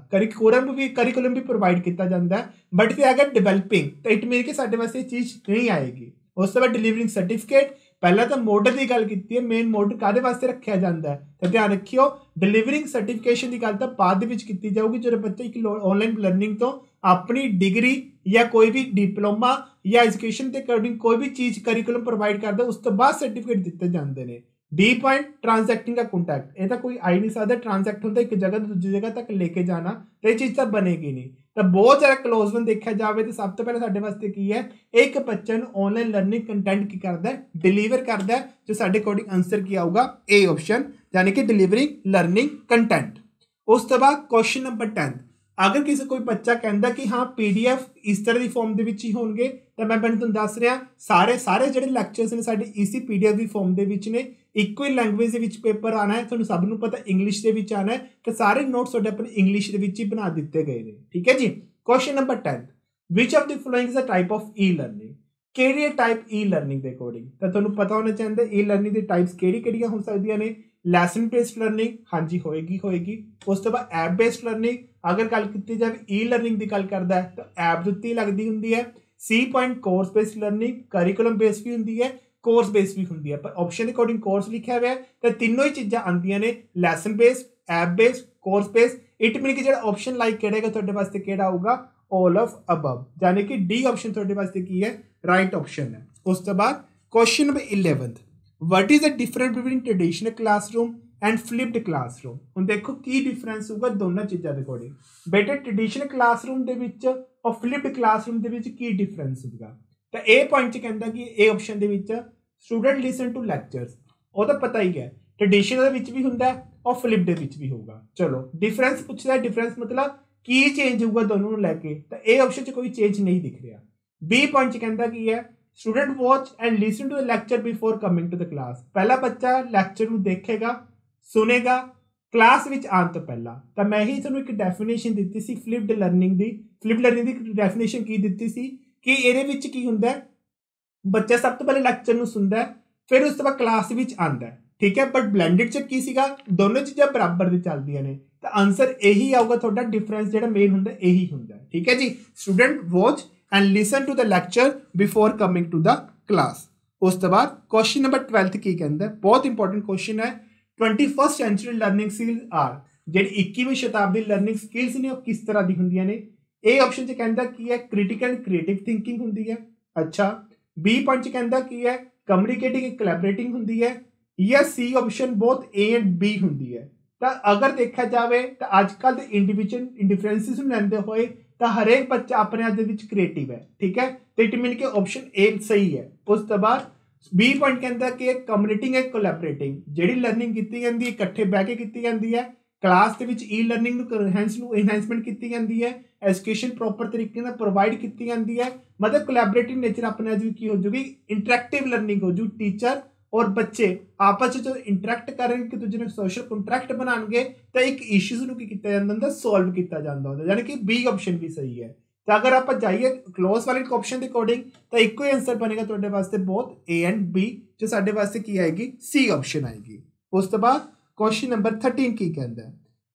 करिकुलम भी प्रोवाइड किया जाता है, बट फिर अगर डिवेलपिंग तो इट मीन कि साडे वास्ते चीज नहीं आएगी। उस तो बाद डिलीवरिंग सर्टिफिकेट, पहला तो मॉडल की गल की है, मेन मॉडल काहदे वास्ते रखा जाता है तो ध्यान रखियो डिलीवरिंग सर्टिफिकेशन की गल तो बाद की जाऊगी जो बच्चा एक ऑनलाइन लर्निंग तो अपनी डिग्री या कोई भी डिप्लोमा या एजुकेशन के अकॉर्डिंग कोई भी चीज करिकुलम प्रोवाइड करता उस तो बाद सर्टिफिकेट दिते जाते हैं। डी पॉइंट ट्रांसैक्टिंग का कॉन्टैक्ट, यह कोई आ ही नहीं सकता, ट्रांसैक्ट होता एक जगह तो दूसरी जगह तक लेके जाना तो यह चीज तो बनेगी नहीं। तो बहुत ज्यादा क्लोज वन देखा जाए तो सब तो पहले साडे वास्ते की है एक बच्चे ऑनलाइन लर्निंग कंटेंट की करता है, डिलीवर करता है, जो साडे अकॉर्डिंग आंसर किया होगा ए ऑप्शन, यानी कि डिलीवरिंग लर्निंग कंटेंट। उस तो बाद क्वेश्चन नंबर 10 अगर किसी कोई बच्चा कहता कि हाँ PDF इस तरह की फॉर्म के ही होंगे तो मैं तुहानूं दस रहा सारे सारे जो लैक्चर्स ने साडे इसी PDF की फॉर्म के ने, इको ही लैंगुएज के पेपर आना है, तुहानूं सब नूं पता इंग्लिश के आना है तो सारे नोट्स तुहाडे अपने इंग्लिश के ही बना दिते गए हैं, ठीक है जी। Question number 10 which of the following is a type of e learning, केड़ी टाइप ई लर्निंग के अकॉर्डिंग तो तुहानूं पता होना चाहिए ई लर्निंग की टाइप्स केड़ी हो सकदियां ने। लैसन बेस्ड लर्निंग, हाँ जी होएगी। उस तो बाद ऐप बेस्ड लर्निंग, अगर गल की जाए ई लर्निंग की गल करता है तो ऐप के उत्ते लगती होंगी है। C point course based learning, curriculum based भी होंगी है, कोर्स बेस्ड भी होंगी है, पर ऑप्शन के अकॉर्डिंग कोर्स लिखा हुआ है तो तीनों ही चीज़ां आंदियां ने, lesson based, app based, course based. It mean कि जो ऑप्शन लाइक करेगा तुहाडे वास्ते केड़ा होगा ऑल ऑफ अबव, यानी कि डी ऑप्शन तुहाडे वास्ते की है राइट ऑप्शन है। उस तो बाद question number 11 what is the difference between traditional classroom and flipped classroom. हम देखो की डिफरेंस होगा दोनों चीज़ों के अकॉर्डिंग। बेटे ट्रेडिशनल क्लासरूम के विच और फ्लिप्ड क्लासरूम के विच की डिफरेंस होगा तो ए पॉइंट कहता कि ए ऑप्शन के स्टूडेंट लिसन टू लैक्चर्स, वो तो पता ही है ट्रेडिशनल भी होंगे और फ्लिप्ड भी होगा। चलो डिफरेंस पूछता है, डिफरेंस मतलब की चेंज होगा दोनों लैके तो ए ऑप्शन कोई चेंज नहीं दिख रहा। बी पॉइंट कहता कि है student watch and listen to the lecture before coming to the class, पहला बच्चा लैक्चर को देखेगा सुनेगा क्लास विच आने तो पहला। तो मैं ही तुहानूं एक डेफिनेशन दी सी फ्लिप्ड लर्निंग की, फ्लिप्ड लर्निंग की डेफिनेशन की दी सी कि ये की होंगे बच्चा सब तो पहले लैक्चर को सुनता है फिर उस तो बाद क्लास विच आंदा है, ठीक है, बट ब्लैंडेड च की सीगा दोनों चीज़ां बराबर दी चलदियां ने तो आंसर यही आऊगा तुहाडा, डिफरेंस जो मेन होंगे यही होंगे, ठीक है जी। Student watch and listen to the lecture before coming to the class. उस तो बाद क्वेश्चन नंबर 12 की कहता है बहुत इंपॉर्टेंट क्वेश्चन है 21st century learning skills are, जी 21वीं शताब्दी लर्निंग स्किल्स ने किस तरह की होंगे ने। ए ऑप्शन से कहता की है क्रिटिकल क्रिएटिव थिंकिंग होंगी है, अच्छा। बी पॉइंट कहता की है कम्युनिकेटिंग कोलैबोरेटिंग होंगी है, या C option both A and B होंगी है। तो अगर देखा जाए तो आजकल के इंडिविजुअल डिफरेंसिस लेंदे हुए तो हरेक बच्चा अपने आप क्रिएटिव है, ठीक है, तो इट मीन के ऑप्शन ए सही है। उस तो बाद बी पॉइंट कहता कि कम्युनिटिंग है कोलैबोरेटिंग, जी लर्निंग की जाती है इकट्ठे बह के की जाती है, क्लास के ई लर्निंग इनहैंसमेंट की जाती है, एजुकेशन प्रॉपर तरीके से प्रोवाइड की जाती है, मतलब कोलैबोरेटिव नेचर अपने आप की हो जाएगी, इंटरैक्टिव लर्निंग हो जू, टीचर और बच्चे आपस में जो इंटरैक्ट करेंगे एक दूसरे सोशल कंट्रैक्ट बनाएंगे तो एक इश्यूज को किया जाता है सॉल्व किया जाता है, यानी कि बी ऑप्शन भी सही है। तो अगर आप जाइए क्लोज वाले ऑप्शन के अकॉर्डिंग तो एक ही आंसर बनेगा तुहाडे वास्ते बोथ ए एंड बी, जो साडे वास्ते की आएगी सी ऑप्शन आएगी। उस तो बाद क्वेश्चन नंबर 13 की कहता है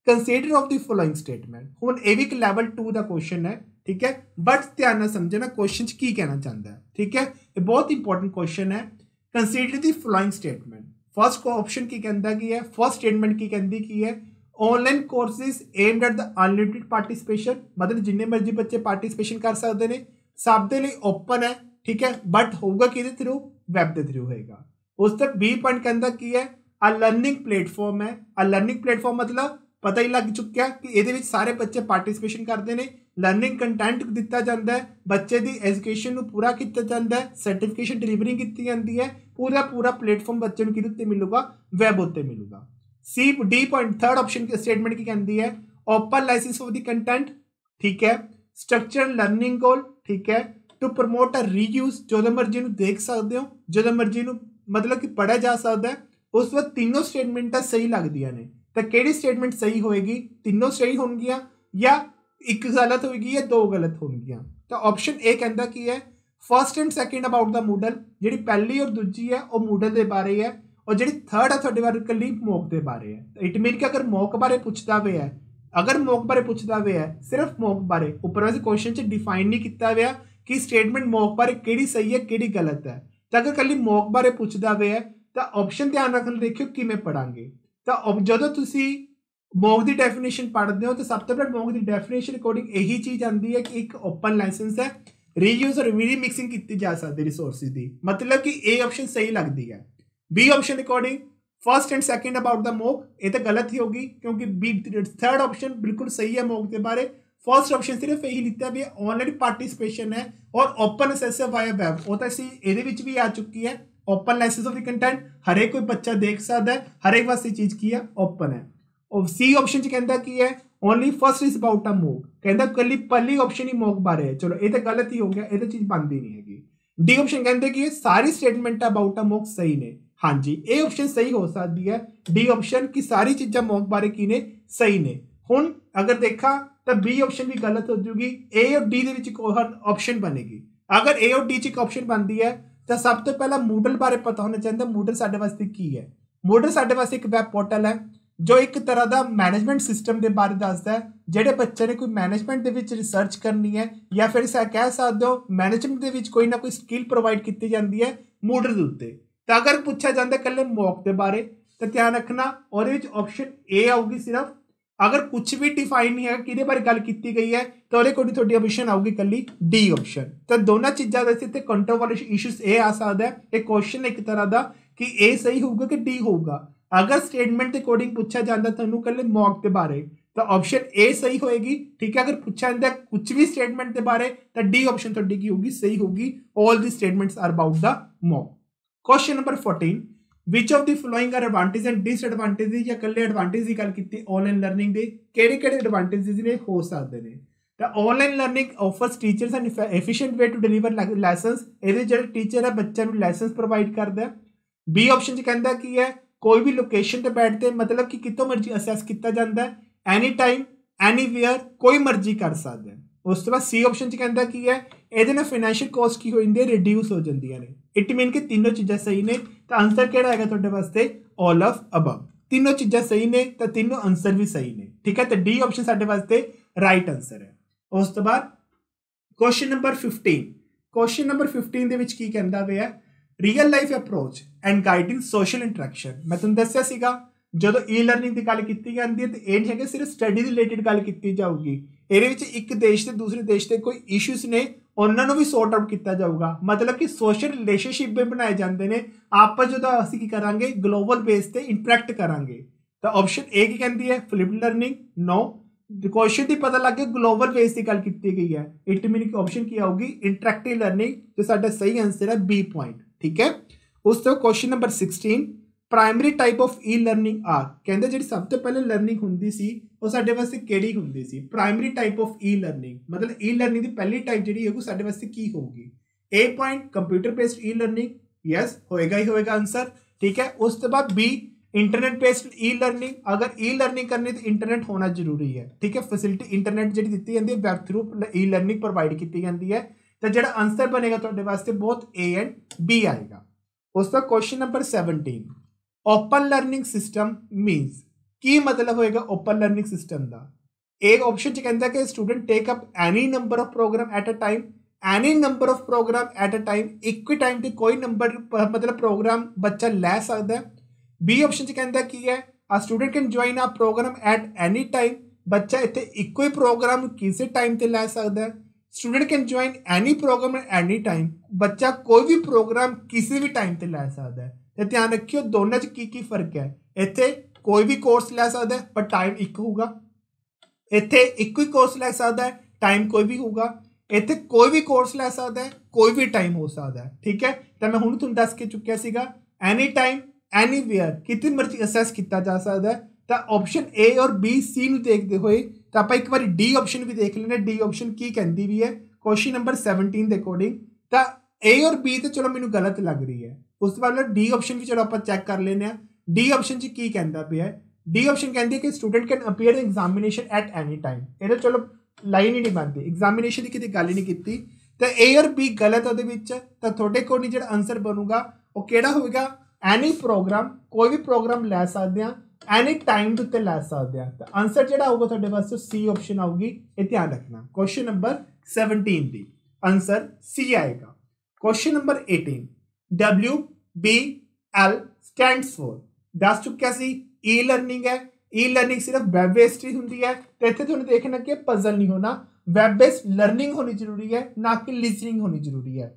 consider of the following statement. हुण ये भी एक लैवल 2 का क्वेश्चन है, ठीक है, बट ध्यान नाल समझना क्वेश्चन की कहना चाहता है, ठीक है, ये बहुत इंपॉर्टेंट क्वेश्चन है। Consider the following statement. First option की कहता की है, फर्स्ट स्टेटमेंट की कहती की है, online courses aimed at the unlimited participation, मतलब जिन्ने मर्जी बच्चे पार्टिसिपेशन कर सकते हैं, सब के लिए ओपन है, ठीक है, बट होगा कि थ्रू वैब के थ्रू होगा। उस तक बी पॉइंट कहता की है, आ लर्निंग प्लेटफॉर्म है। आ लर्निंग प्लेटफॉर्म मतलब पता ही लग चुका कि ये सारे बच्चे पार्टिसिपेशन करते हैं, लर्निंग कंटेंट दिता जाता है, बच्चे की एजुकेशन पूरा किया जाता है, सर्टिफिकेशन डिलीवरी की जाती है, पूरा पूरा प्लेटफॉर्म बच्चे को कि मिलूगा, वैब उत्ते मिलूगा। C D point third option की स्टेटमेंट की कहती है, open licence of the content, ठीक है, स्ट्रक्चर लर्निंग गोल, ठीक है, टू प्रमोट अ रीयूज, जो मर्जी देख सकते हो, जो मर्जी मतलब कि पढ़ा जा सकता है। उस वक्त तीनों स्टेटमेंट सही लगदियां ने, तो किहड़ी स्टेटमेंट सही होएगी, तीनों सही होणगियां या एक गलत होएगी या दो गलत होणगियां। तो ऑप्शन ए कहता की है, first and second about the Moodle, जी पहली और दूजी है वह मूडल के बारे है, और जी थर्ड है थोड़े बारे कली मॉक के बारे है। इट मीन कि अगर मॉक बारे पूछता हुआ है, अगर मॉक बारे पूछता हुआ है, सिर्फ मॉक बारे, उपर वैसे क्वेश्चन च डिफाइन नहीं किया हुआ कि स्टेटमेंट मॉक बारे किहड़ी सही है किहड़ी गलत है। तो अगर कली मॉक बारे पूछता हुआ है तो ऑप्शन ध्यान रखना, देखियो किवें पढ़ांगे। तो जो तुसी मॉक की डेफिनेशन पढ़ते हो तो सब तो पहले मॉक की डेफिनेशन अकॉर्डिंग यही चीज़ आती है कि एक ओपन लाइसेंस है, रीयूज और रीमिक्सिंग की जा सकती रिसोर्सिस की, मतलब कि ए ऑप्शन सही लगती है। B option according first and second about the MOOC, ये तो गलत ही होगी क्योंकि बी थर्ड ऑप्शन बिल्कुल सही है मॉक के बारे। फर्स्ट ऑप्शन सिर्फ यही लिखता भी ऑनलाइन पार्टिसिपेशन है और ओपन एक्सेस वाया वैब, वो तो असी ये भी आ चुकी है। Open licence of the content हर एक कोई बच्चा देख सकता है, हर एक वास्ते चीज़ की है ओपन है। और सी ऑप्शन च कहता की है, only first is about a MOOC, कहता कली पहली ऑप्शन ही मॉक बारे है, चलो ये तो गलत ही हो गया, ये तो चीज़ बनती नहीं हैगी। डी ऑप्शन कहते कि सारी स्टेटमेंट अबाउट अ मॉक सही ने, हाँ जी ए ऑप्शन सही हो सकती है। डी ऑप्शन की सारी चीज़ा मॉक बारे की ने सही ने। हुण अगर देखा तो बी ऑप्शन भी गलत हो जाएगी, ए और डी ऑप्शन बनेगी। अगर ए और डी च ऑप्शन बनती है तो सब तो पहला मूडल बारे पता होना चाहिए, मूडल साडे वास्ते की है। मूडल साडे वास्ते एक वैब पोर्टल है जो एक तरह का मैनेजमेंट सिस्टम के बारे दसदा है, जेडे बच्चे ने कोई मैनेजमेंट के रिसर्च करनी है या फिर कह सकते हो मैनेजमेंट के कोई ना कोई स्किल प्रोवाइड की जाती है मूडल के उत्ते। तो अगर पूछा जाता है कल्ले मॉक के बारे तो ध्यान रखना और ऑप्शन ए आऊगी सिर्फ। अगर कुछ भी डिफाइन नहीं है कि बारे गल की गई है तो थोड़ी ऑप्शन आऊगी कली डी ऑप्शन। तो दोनों चीज़ा वैसे तो कंट्रोवर्शियल इशूज ए आ सकता है, एक क्वेश्चन एक तरह का कि ए सही होगा कि डी होगा। अगर स्टेटमेंट के अकॉर्डिंग पूछा जाता थोड़ा कल मॉक के बारे तो ऑप्शन ए सही होएगी, ठीक है। अगर पूछा जाता कुछ भी स्टेटमेंट के बारे तो डी ऑप्शन थोड़ी की होगी सही होगी। All the statements are about the MOOC. Question number 14, which of the following are advantage and disadvantages या कल्ले एडवांटेज की गल की ऑनलाइन लर्निंग के किहड़े एडवांटेजेस ने हो सकते हैं। तो online learning offers teachers and efficient way to deliver lessons, ये जो टीचर है बच्चों को लैसन्स प्रोवाइड करता है। बी ऑप्शन कहता कि है कोई भी लोकेशन पर बैठते मतलब कि कितों मर्जी असैस किया जाता है, एनी टाइम एनी वेयर कोई मर्जी कर सकता है। उस तो बाद सी ऑप्शन कहता कि है ये फाइनैशियल कॉस्ट की हो जाती है रिड्यूस हो जाती है। इट मीन कि तीनों चीज़ा सही ने। तो आंसर केड़ा है तुहाडे वास्ते ऑल ऑफ अबव, तीनों चीज़ा सही ने तो तीनों आंसर भी सही ने, ठीक है। तो डी ऑप्शन साडे वास्ते राइट आंसर है। उस तो बाद क्वेश्चन नंबर 15, क्वेश्चन नंबर 15 दे विच की कहंदा होया real life approach and guiding social interaction. मैं तुहानूं दस्सिया सीगा ਜਦੋਂ ई लर्निंग की गल की जाती है तो ये नहीं है कि सिर्फ स्टडी रिलेटेड गल की जाऊगी, ये एक देश से दूसरे देश के कोई इशूज ने उन्होंने भी सॉर्ट आउट किया जाऊगा, मतलब कि सोशल रिलेशनशिप भी बनाए जाते हैं। आप जो असीं की करांगे ग्लोबल बेस पे इंटरैक्ट करांगे। तो ऑप्शन ए की कहती है फ्लिप्ड लर्निंग, नो। क्वेश्चन की पता लग गया ग्लोबल बेस की गल की गई है, इट मीन ऑप्शन की आऊगी इंटरैक्टिव लर्निंग, जो साडा सही आंसर है बी पॉइंट, ठीक है। उस तो question number 16, primary type of e learning are, कहते जी सब तो पहले लर्निंग होंगी सी वो साडे वास्ते केड़ी होंदी सी। Primary type of e learning मतलब ई लर्निंग की पहली टाइप जी होगी साडे वास्ते की होगी। A point computer based e learning, yes होएगा ही होएगा आंसर, ठीक है। उस तो बाद B internet based e learning, अगर ई लर्निंग करनी तो इंटरनेट होना जरूरी है, ठीक है। फैसिलिटी इंटरनेट जी दी जाती है web through e learning provide की जाती है। तो जो आंसर बनेगा तुहाडे वास्ते बहुत ए एंड बी आएगा। उस तो question number 17, open learning system means, की मतलब होएगा ओपन लर्निंग सिस्टम का। एक ऑप्शन च कहता कि student take up any number of program at a time, any number of program at a time, एक ही टाइम से कोई नंबर मतलब प्रोग्राम बच्चा लै सकता है। बी ऑप्शन च कहता की है a student can join a program at any time, बच्चा इतने एक ही प्रोग्राम किसी टाइम से लै सकता है। Student can join any program at any time, बच्चा कोई भी प्रोग्राम किसी भी टाइम से लै सकता है। तो ध्यान रखियो दोनों च की फर्क है, इतने कोई भी कोर्स लै सकता है पर टाइम एक होगा, इतने एक ही कोर्स लै सकता है टाइम कोई भी होगा, इतने कोई भी कोर्स लै सकता है कोई भी टाइम हो सकता है। ठीक है, तो मैं हुण तुहानूं दस के चुकिया सीगा एनी टाइम एनीवेयर कितनी मर्जी असैस किया जा सकता है। तो ऑप्शन ए और बी सी नूं देखते हुए तो आप एक बार डी ऑप्शन भी देख लेना, डी ऑप्शन की कहती भी है क्वेश्चन नंबर 17 के अकॉर्डिंग। तो ए और बी तो चलो मैनूं गलत लग रही है, उस तो बाद डी ऑप्शन भी चलो आप चैक कर लेने। डी ऑप्शन च की कहता पिया, डी ऑप्शन कहती है कि student can appear examination at any time, ये चलो लाइन ही नहीं बनती, एग्जामिनेशन की कितनी गल ही नहीं की। तो ए और बी गलत है, तो थोड़े को जो आंसर बनूगा वो केड़ा होगा एनी प्रोग्राम, कोई भी प्रोग्राम लै सकते हैं, एनी टाइम के उत्ते लै सकते हैं। तो आंसर जो आऊगा थोड़े वास्ते सी ऑप्शन आऊगी, ये ध्यान रखना। क्वेश्चन नंबर 17 की आंसर सी आएगा। Question number 18 WBL stands for, दस चुकिया सी ई लर्निंग है, ई लर्निंग सिर्फ वैब बेस्ड ही होंगी है, तो इतने तुहानूं देखना कि पजल नहीं होना, वैब बेस्ड लर्निंग होनी जरूरी है ना कि लिसनिंग होनी जरूरी है।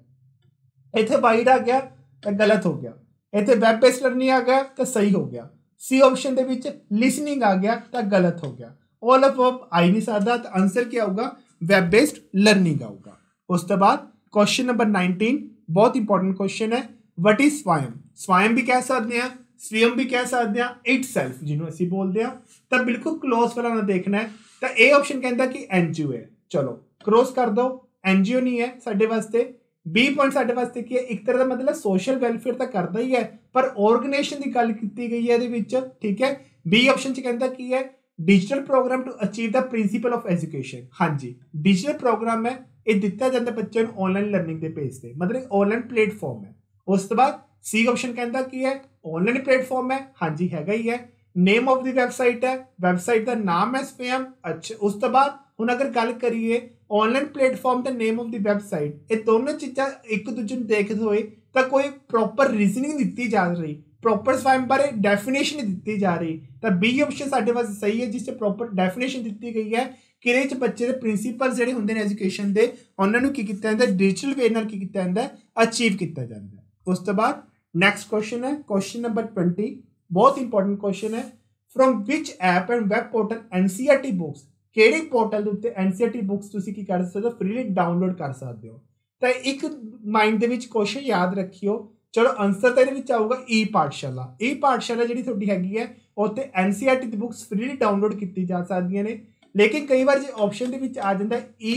इतने वाइड आ गया तो गलत हो गया, इतने वैब बेस्ड लर्निंग आ गया तो सही हो गया, सी ऑप्शन के विच लिसनिंग आ गया तो गलत हो गया। ऑल ऑफ वर्ब आ ही नहीं सकता, तो आंसर क्या होगा वैब बेस्ड लर्निंग आऊगा। उस तो बाद क्वेश्चन नंबर 19 बहुत इंपॉर्टेंट क्वेश्चन है, वट इज स्वयं, स्वयं भी कह सकते हैं, स्वयं भी कह सकते हैं, इट सैल्फ जिन्होंने असीं बोलते हैं। तो बिल्कुल क्लोज वाला ना देखना है, तो ए ऑप्शन कहता कि एनजीओ है, चलो क्रॉस कर दो, एनजीओ नहीं है साडे वास्ते। बी पॉइंट साडे वास्ते की है, एक तरह का मतलब सोशल वेलफेयर तो करता ही है पर ऑर्गेनाइजेशन की गल की गई है ये। ठीक है, बी ऑप्शन च कहता की है digital program to achieve the principal of education. हाँ जी, डिजिटल प्रोग्राम है, ये दिता जाता बच्चों को ऑनलाइन लर्निंग के बेस पे, मतलब ऑनलाइन प्लेटफॉर्म है। उस तो बाद सी ऑप्शन कहता की है ऑनलाइन प्लेटफॉर्म है, हाँ जी हैगा ही है। नेम ऑफ द वेबसाइट है, वेबसाइट का नाम है स्वयं। अच्छा, उस तो बाद हुण अगर गल करिए ऑनलाइन प्लेटफॉर्म ते नेम ऑफ द वेबसाइट, ये दोनों चीज़ां एक दूजे नूं देखदे होए तो कोई प्रॉपर रीजनिंग दी जा रही, प्रॉपर स्वयं बारे डेफिनेशन दी जा रही, तो बी ऑप्शन साडे वास्ते सही है जिससे प्रॉपर डेफिनेशन दी गई है कि इहदे च बच्चे दे प्रिंसीपल जिहड़े हुंदे ने एजुकेशन दे उन्हां नूं की कीता जांदा, डिजिटल वे नाल की कीता जांदा, अचीव कीता जांदा। उस तो बाद नैक्सट क्वेश्चन है क्वेश्चन नंबर 20, बहुत इंपॉर्टेंट क्वेश्चन है, from which app and web portal NCERT books, किहड़े पोर्टल दे उत्ते एनसीईआरटी बुक्स तुसीं की कर सकदे हो फ्रीली डाउनलोड कर सकते हो। तो एक माइंड दे विच क्वेश्चन याद रखियो, चलो आंसर तो ये आऊगा ई पाठशाला। ई पाठशाला जी थोड़ी हैगी है उत्ते एनसीईआरटी दी बुक्स फ्रीली डाउनलोड की जा सकदियां ने, लेकिन कई बार जो ऑप्शन के विच आ जाता ई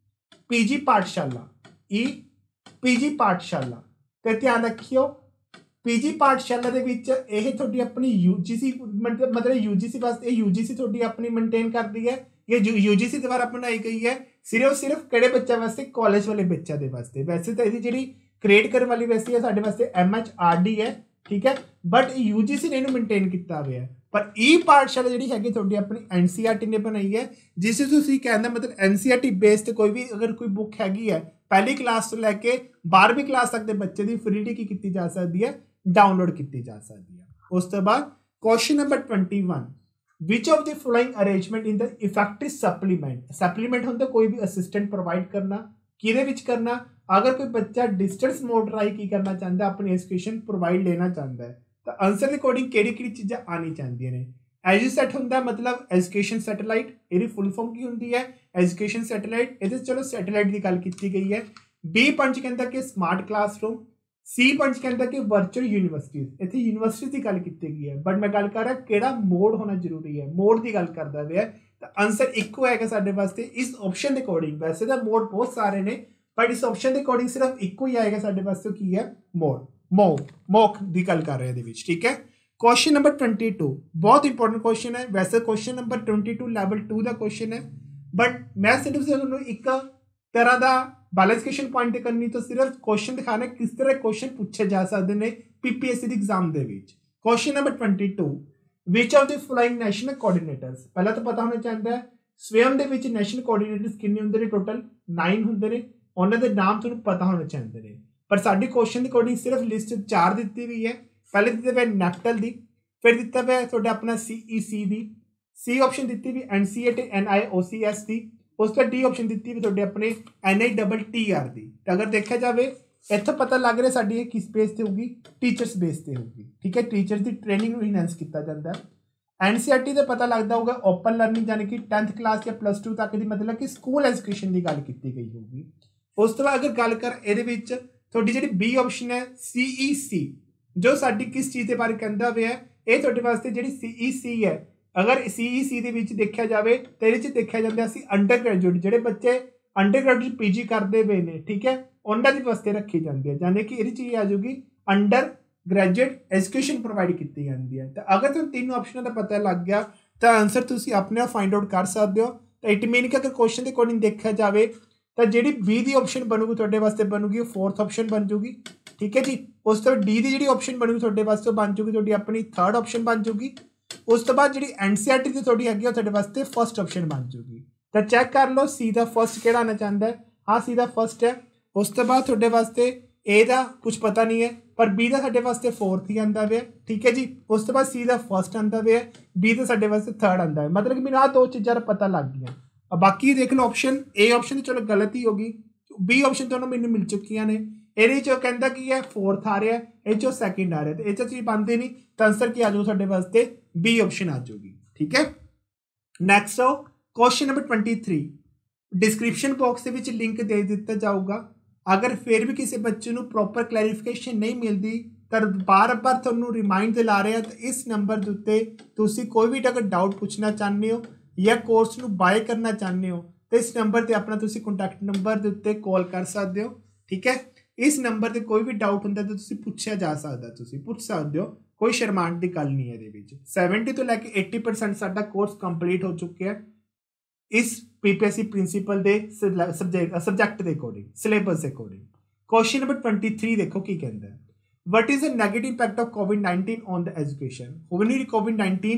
पीजी पाठशाला, ई पीजी पाठशाला, तो ध्यान रखियो पीजी पाठशाला दे विच यह थोड़ी अपनी यूजीसी मतलब यूजीसी वास्ते यूजीसी थोड़ी अपनी मेनटेन करती है, ये यूजीसी द्वारा बनाई गई है सिर्फ किहड़े बच्चों वास्ते, कॉलेज वाले बच्चों के वास्ते। वैसे तो ये जी क्रिएट करने वाली वैसे है साडे वास्ते MHRD है, ठीक है, बट यूजीसी ने इन्हूं मेनटेन किया हुआ है। पर ई पाठशाला जी हैगी थोड़ी अपनी एनसीईआरटी ने बनाई है, जिसे तुसीं कहना मतलब एनसीईआरटी बेस्ड कोई भी अगर कोई बुक हैगी है पहली क्लास तो लैके 12वीं क्लास तक के बच्चे की फ्रीली की जा सकती है, डाउनलोड की जा सकती है। उस तो बाद question number 21, which of the following arrangement in the effective supplement, supplement होता कोई भी असिस्टेंट प्रोवाइड करना, किहदे विच करना, अगर कोई बच्चा डिस्टेंस मोड राही की करना चाहता है अपनी एजुकेशन प्रोवाइड लेना चाहता है, तो आंसर के अकॉर्डिंग किहड़ी चीज़ां आनी चाहदियां ने। एजुसेट होंदा मतलब एजुकेशन सैटेलाइट, ये फुल फॉर्म की होंदी है एजुकेशन सैटेलाइट, ये चलो सैटेलाइट की गल की गई है। बी पंच कहता कि स्मार्ट क्लासरूम, सी पंच कहता कि वर्चुअल यूनिवर्सिटीज, इतने यूनिवर्सिटी की गल की गई है, बट मैं गल कर रहा किहड़ा मोड होना जरूरी है, मोड की गल करता है, तो आंसर एक है साडे वास्ते इस ऑप्शन के अकॉर्डिंग। वैसे तो मोड बहुत सारे ने बट इस ऑप्शन के अकॉर्डिंग सिर्फ एक ही आएगा साडे वास्ते, की है मोड, मोक की गल कर रहे हैं। ठीक है, क्वेश्चन नंबर 22 बहुत इंपॉर्टेंट क्वेश्चन है, वैसे क्वेश्चन नंबर 22 लेवल 2 का क्वेश्चन है, बट मैं सिर्फ एक तरह का बैलेंसिएशन पॉइंट करनी तो सिर्फ क्वेश्चन दिखाना किस तरह क्वेश्चन पूछे जा सकते हैं पीपीएससी एग्जाम के। Question number 22, which of the following national coordinators, ਪਹਿਲਾਂ ਤਾਂ ਪਤਾ ਹੋਣਾ ਚਾਹੀਦਾ ਹੈ ਸਵਯਮ ਦੇ ਵਿੱਚ ਨੈਸ਼ਨਲ ਕੋਆਰਡੀਨੇਟਰਸ ਕਿੰਨੇ ਹੁੰਦੇ ਨੇ, ਟੋਟਲ 9 ਹੁੰਦੇ ਨੇ। ਉਹਨਾਂ ਦੇ ਨਾਮ ਤੁਹਾਨੂੰ ਪਤਾ ਹੋਣੇ ਚਾਹੀਦੇ ਨੇ। ਪਰ ਸਾਡੀ ਕੁਐਸਚਨ ਦੇ ਅਕੋਰਡਿੰਗ ਸਿਰਫ ਲਿਸਟ 4 ਦਿੱਤੀ ਹੋਈ ਹੈ। ਪਹਿਲੇ ਦਿੱਤੇ ਹੋਏ ਨੈਫਟਲ ਦੀ, ਫਿਰ ਦਿੱਤਾ ਹੋਇਆ ਤੁਹਾਡਾ ਆਪਣਾ CEC ਦੀ, C ਆਪਸ਼ਨ ਦਿੱਤੀ ਵੀ NCA ਤੇ NIOCS ਦੀ, ਉਸ ਤੋਂ ਡੀ ਆਪਸ਼ਨ ਦਿੱਤੀ ਵੀ ਤੁਹਾਡੇ ਆਪਣੇ NITTR ਦੀ। ਤਾਂ ਅਗਰ ਦੇਖਿਆ ਜਾਵੇ ਇੱਥੋਂ ਪਤਾ ਲੱਗ ਰਿਹਾ ਸਾਡੀ ਇਹ ਕਿਸ ਬੇਸ ਤੇ ਹੋਊਗੀ, ਟੀਚਰਸ ਬੇਸ ਤੇ ਹੋਊਗੀ। ਠੀਕ ਹੈ, ਟੀਚਰਸ ਦੀ ਟ੍ਰੇਨਿੰਗ ਨੂੰ ਇਨਹੈਂਸ ਕੀਤਾ ਜਾਂਦਾ ਹੈ। NCERT ਦਾ ਪਤਾ ਲੱਗਦਾ ਹੋਊਗਾ ਓਪਨ ਲਰਨਿੰਗ, ਯਾਨੀ ਕਿ 10th ਕਲਾਸ ਜਾਂ +2 ਤੱਕ ਦੀ, ਮਤਲਬ ਕਿ ਸਕੂਲ ਐਜੂਕੇਸ਼ਨ ਦੀ ਗੱਲ ਕੀਤੀ ਗਈ ਹੋਊਗੀ। ਉਸ ਤੋਂ ਬਾਅਦ ਅਗਰ ਗੱਲ ਕਰ ਇਹਦੇ ਵਿੱਚ ਤੁਹਾਡੀ ਜਿਹੜੀ B ਆਪਸ਼ਨ ਹੈ CEC, ਜੋ ਸਾਡੀ ਕਿਸ ਚੀਜ਼ ਦੇ ਬਾਰੇ ਕਹਿੰਦਾ ਹੋਇਆ, ਇਹ ਤੁਹਾਡੇ ਵਾਸਤੇ ਜਿਹੜੀ CEC ਹੈ, ਅਗਰ CEC ਦੇ ਵਿੱਚ ਦੇਖਿਆ ਜਾਵੇ ਤਾਂ ਇਹਦੇ 'ਚ ਦੇਖਿਆ ਜਾਂਦਾ ਅਸੀਂ ਅੰਡਰ ਗ੍ਰੈਜੂਏਟ, ਜਿਹੜੇ ਬੱਚੇ ਅੰਡਰ ਗ੍ਰੈਜੂਏਟ PG ਕਰਦੇ ਪਏ ਨੇ, ਠੀਕ ਹੈ, ਉਹਨਾਂ ਦੇ ਵਾਸਤੇ ਰੱਖੀ ਜਾਂਦੀ ਹੈ। ਯਾਨੀ ਕਿ ਇਹਦੀ ਚੀਜ਼ ਆ ਜਾਊਗੀ ਅੰਡਰ ਗ੍ਰੈਜੂਏਟ ਐਜੂਕੇਸ਼ਨ ਪ੍ਰੋਵਾਈਡ ਕੀਤੀ ਜਾਂਦੀ ਹੈ। ਤਾਂ ਅਗਰ ਤੁਹਾਨੂੰ ਤਿੰਨੋਂ ਆਪਸ਼ਨਾਂ ਦਾ ਪਤਾ ਲੱਗ ਗਿਆ ਤਾਂ ਆਨਸਰ ਤੁਸੀਂ ਆਪਣੇ ਆਪ ਫਾਈਂਡ ਆਊਟ ਕਰ ਸਕਦੇ ਹੋ। ਤਾਂ ਇਟ ਮੀਨ ਕਿ ਅਗਰ ਕੁਐਸਚਨ ਦੇ ਅਕੋਰਡਿੰਗ ਦੇਖਿਆ ਜਾਵੇ ਤਾਂ ਜਿਹੜੀ B ਦੀ ਆਪਸ਼ਨ ਬਣੂਗੀ ਤੁਹਾਡੇ ਵਾਸਤੇ ਬਣੂਗੀ ਉਹ 4th ਆਪਸ਼ਨ ਬਣ ਜੂਗੀ। ਠੀਕ ਹੈ ਜੀ। ਉਸ ਤੋਂ ਬਾਅਦ D ਦੀ ਜਿਹੜੀ ਆਪਸ਼ਨ ਬਣੂਗੀ ਤੁਹਾਡੇ ਵਾਸਤੇ ਬਣ ਜੂਗੀ ਤੁਹਾਡੀ ਆਪਣੀ 3rd ਆਪਸ਼ਨ ਬਣ ਜੂਗੀ। ਉਸ ਤੋਂ ਬਾਅਦ ਜਿਹੜੀ NCERT ਦੀ ਤੁਹਾਡੀ ਹੈਗੀ ਉਹ ਤੁਹਾਡੇ ਵਾਸਤੇ 1st ਆਪਸ਼ਨ ਬਣ ਜੂਗੀ। ਤਾਂ ਚੈੱਕ ਕਰ ਲਓ C ਦਾ ਫਸਟ ਕਿਹੜਾ ਆਉਣਾ ਚਾਹੁੰਦਾ ਹੈ। ਹਾਂ, C ਦਾ ਫਸਟ ਹੈ। ਉਸ ਤੋਂ ਬਾਅਦ ਤੁਹਾਡੇ ਵਾਸਤੇ A ਦਾ ਕੁਝ ਪਤਾ ਨਹੀਂ ਹੈ, ਪਰ B ਦਾ ਸਾਡੇ ਵਾਸਤੇ 4th ਹੀ ਆਉਂਦਾ ਪਿਆ। ਠੀਕ ਹੈ ਜੀ। ਉਸ ਤੋਂ ਬਾਅਦ C ਦਾ ਫਸਟ ਆਉਂਦਾ ਪਿਆ, B ਦਾ ਸਾਡੇ ਵਾਸਤੇ 3rd ਆਉਂਦਾ ਹੈ। ਮਤਲਬ ਕਿ ਮੈਨੂੰ ਆਹ ਦੋ ਚੀਜ਼ਾਂ ਦਾ ਪਤਾ ਲੱਗ ਗਈਆਂ। ਬਾਕੀ ਦੇਖ ਲਓ ਆਪਸ਼ਨ A ਆਪਸ਼ਨ ਚਲੋ ਗਲਤ ਹੀ ਹੋ ਗਈ, B ਆਪਸ਼ਨ ਤੁਹਾਨੂੰ ਮੈਨੂੰ ਮਿਲ ਚੁੱਕੀਆਂ ਨੇ। ਇਹਦੇ 'ਚੋਂ ਕਹਿੰਦਾ ਕੀ ਹੈ 4th ਆ ਰਿਹਾ, ਇਹ 'ਚੋਂ 2nd ਆ ਰਿਹਾ, ਤੇ ਇਹ 'ਚ ਚੀਜ਼ ਬਣਦੇ ਨਹੀਂ, ਤਾਂ ਆਨਸਰ ਕੀ ਆ ਜਾਊ ਸਾਡੇ ਵਾਸਤੇ B ਆਪਸ਼ਨ ਆ ਜਾਊਗੀ। ਠੀਕ ਹੈ। ਨੈਕਸਟ ਆਓ ਕੁਐਸਚਨ ਨੰਬਰ 23। ਡਿਸਕ੍ਰਿਪਸ਼ਨ ਬਾਕਸ ਦੇ ਵਿੱਚ ਲਿੰਕ ਦੇ ਦਿੱਤਾ ਜਾਊਗਾ। ਅਗਰ ਫਿਰ ਵੀ ਕਿਸੇ ਬੱਚੇ ਨੂੰ ਪ੍ਰੋਪਰ ਕਲੈਰੀਫਿਕੇਸ਼ਨ ਨਹੀਂ ਮਿਲਦੀ ਤਾਂ ਬਾਰ-ਬਾਰ ਤੁਹਾਨੂੰ ਰਿਮਾਈਂਡ ਦਿਲਾ ਰਿਹਾ, ਤਾਂ ਇਸ ਨੰਬਰ ਦੇ ਉੱਤੇ ਤੁਸੀਂ ਕੋਈ ਵੀ ਅਗਰ ਡਾਊਟ ਪੁੱਛਣਾ ਚਾਹੁੰਦੇ ਹੋ ਜਾਂ ਕੋਰਸ ਨੂੰ ਬਾਏ ਕਰਨਾ ਚਾਹੁੰਦੇ ਹੋ ਤਾਂ ਇਸ ਨੰਬਰ 'ਤੇ ਆਪਣਾ ਤੁਸੀਂ ਕੰਟੈਕਟ ਨੰਬਰ ਦੇ ਉੱਤੇ ਕਾਲ ਕਰ ਸਕਦੇ ਹੋ। ਠੀਕ ਹੈ। ਇਸ ਨੰਬਰ 'ਤੇ ਕੋਈ ਵੀ ਡਾਊਟ ਹੁੰਦਾ ਤਾਂ ਤੁਸੀਂ ਪੁੱਛਿਆ ਜਾ ਸਕਦਾ, ਤੁਸੀਂ ਪੁੱਛ ਸਕਦੇ ਹੋ, ਕੋਈ ਸ਼ਰਮਾਉਣ ਦੀ ਗੱਲ ਨਹੀਂ ਹੈ ਇਹਦੇ ਵਿੱਚ। 70 ਤੋਂ ਲੈ ਕੇ 80% ਸਾਡਾ ਕੋਰਸ ਕੰਪਲੀਟ ਹੋ ਚੁੱਕਿਆ ਹੈ ਇਸ PPSC ਪ੍ਰਿੰਸੀਪਲ ਦੇ ਸਬਜੈਕਟ ਦੇ ਅਕੋਰਡਿੰਗ, ਸਿਲੇਬਸ ਦੇ ਅਕੋਰਡਿੰਗ। ਕੁਐਸਚਨ ਨੰਬਰ 23 ਦੇਖੋ ਕੀ ਕਹਿੰਦਾ ਹੈ। What is the negative impact of COVID-19 on the education. ਹੁਣ COVID-19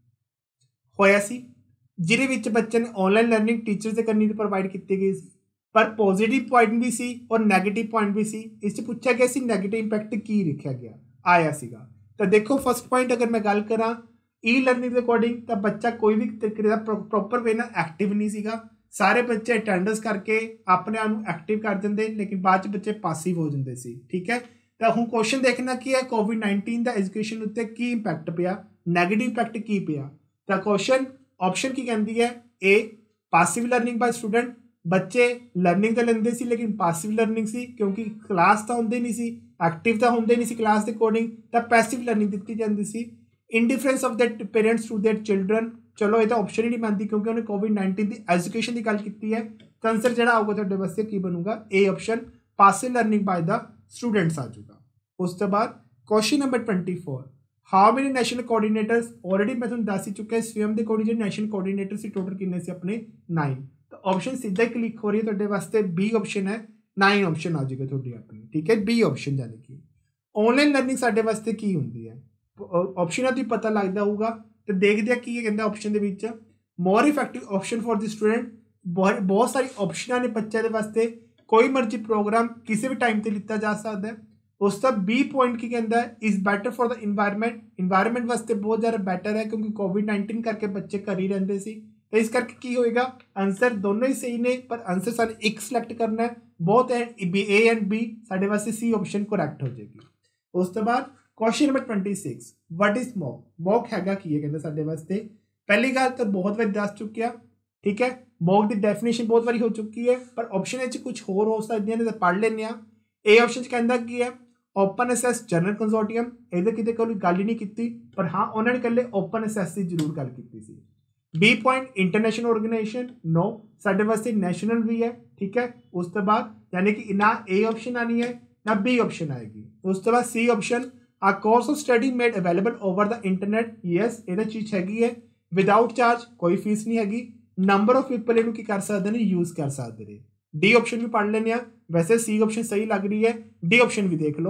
ਹੋਇਆ ਸੀ ਜਿਹਦੇ ਵਿੱਚ ਬੱਚੇ ਨੇ ਆਨਲਾਈਨ ਲਰਨਿੰਗ ਟੀਚਰਸ ਦੇ ਕਰਨੀ ਪ੍ਰੋਵਾਈਡ ਕੀਤੀ ਗਈ ਸੀ, ਪਰ ਪੋਜ਼ੀਟਿਵ ਪੁਆਇੰਟ ਵੀ ਸੀ ਔਰ ਨੈਗੇਟਿਵ ਪੁਆਇੰਟ ਵੀ ਸੀ। ਇਸ 'ਚ ਪੁੱਛਿਆ ਗਿਆ ਸੀ ਨੈਗੇਟਿਵ ਇੰਪੈਕਟ ਕੀ ਲਿਖਿਆ ਗਿਆ ਆਇਆ ਸੀਗਾ। ਤਾਂ ਦੇਖੋ ਫਸਟ ਪੁਆਇੰਟ ਅਗਰ ਮੈਂ ਗੱਲ ਕਰਾਂ ਲਰਨਿੰਗ ਦੇ ਅਕੋਰਡਿੰਗ, ਤਾਂ ਬੱਚਾ ਕੋਈ ਵੀ ਤਰੀਕੇ ਦਾ ਪ੍ਰੋਪਰ ਵੇ ਨਾਲ ਐਕਟਿਵ ਨਹੀਂ ਸੀਗਾ। ਸਾਰੇ ਬੱਚੇ ਅਟੈਂਡੈਂਸ ਕਰਕੇ ਆਪਣੇ ਆਪ ਨੂੰ ਐਕਟਿਵ ਕਰ ਦਿੰਦੇ, ਲੇਕਿਨ ਬਾਅਦ 'ਚ ਬੱਚੇ ਪਾਸਿਵ ਹੋ ਜਾਂਦੇ ਸੀ। ਠੀਕ ਹੈ। ਤਾਂ ਹੁਣ ਕੁਐਸਚਨ ਦੇਖਣਾ ਕੀ ਹੈ, COVID-19 ਦਾ ਐਜੂਕੇਸ਼ਨ ਉੱਤੇ ਕੀ ਇੰਪੈਕਟ ਪਿਆ, ਨੈਗੇਟਿਵ ਇੰਪੈਕਟ ਕੀ ਪਿਆ। ਤਾਂ ਕੁਐਸਚਨ ਆਪਸ਼ਨ ਕੀ ਕਹਿੰਦੀ ਹੈ, A passive learning by student, ਬੱਚੇ ਲਰਨਿੰਗ ਤਾਂ ਲੈਂਦੇ ਸੀ ਲੇਕਿਨ ਪਾਸਿਵ ਲਰਨਿੰਗ ਸੀ, ਕਿਉਂਕਿ ਕਲਾਸ ਤਾਂ ਹੁੰਦੇ ਨਹੀਂ ਸੀ, ਐਕਟਿਵ ਤਾਂ ਹੁੰਦੇ ਨਹੀਂ ਸੀ ਕਲਾਸ ਦੇ ਅਕੋਰਡਿੰਗ, ਤਾਂ ਪੈਸਿਵ ਲਰਨਿੰਗ ਦਿੱਤੀ ਜਾਂਦੀ ਸੀ। Indifference of that parents to that children, ਚਲੋ ਇਹ ਤਾਂ ਆਪਸ਼ਨ ਹੀ ਨਹੀਂ ਬਣਦੀ ਕਿਉਂਕਿ ਉਹਨੇ COVID-19 ਦੀ ਐਜੂਕੇਸ਼ਨ ਦੀ ਗੱਲ ਕੀਤੀ ਹੈ। ਤਾਂ ਆਨਸਰ ਜਿਹੜਾ ਆਊਗਾ ਤੁਹਾਡੇ ਵਾਸਤੇ ਕੀ ਬਣੂਗਾ, A option passive learning by the students ਆ ਜਾਊਗਾ। ਉਸ ਤੋਂ ਬਾਅਦ question number 24, how many national coordinators. Already ਮੈਂ ਤੁਹਾਨੂੰ ਦੱਸ ਹੀ ਚੁੱਕਿਆ ਸਵਯਮ ਦੇ ਅਕੋਰਡਿੰਗ ਜਿਹੜੇ ਨੈਸ਼ਨਲ ਕੋਆਰਡੀਨੇਟਰ ਸੀ ਟੋਟਲ ਕਿੰਨੇ ਸੀ ਆਪਣੇ 9। ਤਾਂ ਆਪਸ਼ਨ ਸਿੱਧਾ ਹੀ ਕਲਿੱਕ ਹੋ ਰਹੀ ਹੈ ਤੁਹਾਡੇ ਵਾਸਤੇ, B ਆਪਸ਼ਨ ਹੈ, 9 ਆਪਸ਼ਨ ਆ ਜਾਏਗਾ ਤੁਹਾਡੀ ਆਪਣੀ। ਠੀਕ ਹੈ, B ਆਪਸ਼ਨ। ਯਾਨੀ ਕਿ ਆਨਲਾਈਨ ਲਰਨਿੰਗ ਸਾਡੇ ਵਾਸਤੇ ਕੀ ਹੁੰਦੀ ਹੈ, ਆਪਸ਼ਨਾਂ ਤੋਂ ਪਤਾ ਲੱਗਦਾ ਹੋਊਗਾ। ਤੇ ਦੇਖਦੇ ਆ ਕੀ ਕਹਿੰਦਾ ਆਪਸ਼ਨ ਦੇ ਵਿੱਚ, more effective option for the student. ਬਹੁਤ ਸਾਰੀ ਆਪਸ਼ਨਾਂ ਨੇ ਬੱਚਿਆਂ ਦੇ ਵਾਸਤੇ, ਕੋਈ ਮਰਜ਼ੀ ਪ੍ਰੋਗਰਾਮ ਕਿਸੇ ਵੀ ਟਾਈਮ ਤੇ ਲਿੱਤਾ ਜਾ ਸਕਦਾ ਹੈ। ਉਸ ਤੋਂ B ਪੁਆਇੰਟ ਕੀ ਕਹਿੰਦਾ ਹੈ, is better for the environment. Environment ਵਾਸਤੇ ਬਹੁਤ ਜ਼ਿਆਦਾ ਬੈਟਰ ਹੈ ਕਿਉਂਕਿ COVID-19 ਕਰਕੇ ਬੱਚੇ ਘਰ ਹੀ ਰਹਿੰਦੇ ਸੀ, ਤਾਂ ਇਸ ਕਰਕੇ ਕੀ ਹੋਏਗਾ, ਆਨਸਰ ਦੋਨੋਂ ਹੀ ਸਹੀ ਨੇ, ਪਰ ਆਨਸਰ ਸਾਨੂੰ ਇੱਕ ਸਿਲੈਕਟ ਕਰਨਾ ਹੈ। ਬਹੁਤ ਹੈ A ਐਂਡ B, ਸਾਡੇ ਵਾਸਤੇ C ਆਪਸ਼ਨ ਕਰੈਕਟ ਹੋ ਜਾਏਗੀ। ਉਸ ਤੋਂ ਬਾਅਦ question number 26, what is MOOC. MOOC ਹੈਗਾ ਕੀ ਹੈ ਕਹਿੰਦਾ ਸਾਡੇ ਵਾਸਤੇ। ਪਹਿਲੀ ਗੱਲ ਤਾਂ ਬਹੁਤ ਵਾਰੀ ਦੱਸ ਚੁੱਕਿਆ। ਠੀਕ ਹੈ, ਮੌਕ ਦੀ ਡੈਫੀਨੇਸ਼ਨ ਬਹੁਤ ਵਾਰੀ ਹੋ ਚੁੱਕੀ ਹੈ, ਪਰ ਆਪਸ਼ਨ ਵਿੱਚ ਕੁਝ ਹੋਰ ਹੋ ਸਕਦੀਆਂ ਨੇ, ਤਾਂ ਪੜ੍ਹ ਲੈਂਦੇ ਹਾਂ। A ਆਪਸ਼ਨ 'ਚ ਕਹਿੰਦਾ ਕੀ ਹੈ, ਓਪਨ ਅਸੈਸ ਜਨਰਲ ਕੰਸੋਰਟੀਅਮ। ਇਹਦੇ ਕਿਤੇ ਕੋਈ ਗੱਲ ਹੀ ਨਹੀਂ ਕੀਤੀ, ਪਰ ਹਾਂ ਉਹਨਾਂ ਨੇ ਇਕੱਲੇ ਓਪਨ ਅਸੈਸ ਦੀ ਜ਼ਰੂਰ ਗੱਲ ਕੀਤੀ ਸੀ। B point international organisation, no, ਸਾਡੇ ਵਾਸਤੇ ਨੈਸ਼ਨਲ ਵੀ ਹੈ। ਠੀਕ ਹੈ। ਉਸ ਤੋਂ ਬਾਅਦ ਯਾਨੀ ਕਿ ਨਾ A ਆਪਸ਼ਨ ਆਣੀ ਹੈ ਨਾ B ਆਪਸ਼ਨ ਆਏਗੀ। ਉਸ ਤੋਂ ਬਾਅਦ C option, a course of study made available over the internet. Yes, ਇਹਦਾ ਚੀਜ਼ ਹੈਗੀ ਹੈ, ਵਿਦਾਊਟ ਚਾਰਜ, ਕੋਈ ਫੀਸ ਨਹੀਂ ਹੈਗੀ। ਨੰਬਰ ਆਫ ਪੀਪਲ ਇਹਨੂੰ ਕੀ ਕਰ ਸਕਦੇ ਨੇ, ਯੂਜ਼ ਕਰ ਸਕਦੇ ਨੇ। D ਆਪਸ਼ਨ ਵੀ ਪੜ੍ਹ ਲੈਂਦੇ ਆ। ਵੈਸੇ C ਆਪਸ਼ਨ ਸਹੀ ਲੱਗ ਰਹੀ ਹੈ, D ਆਪਸ਼ਨ ਵੀ ਦੇਖ ਲਓ।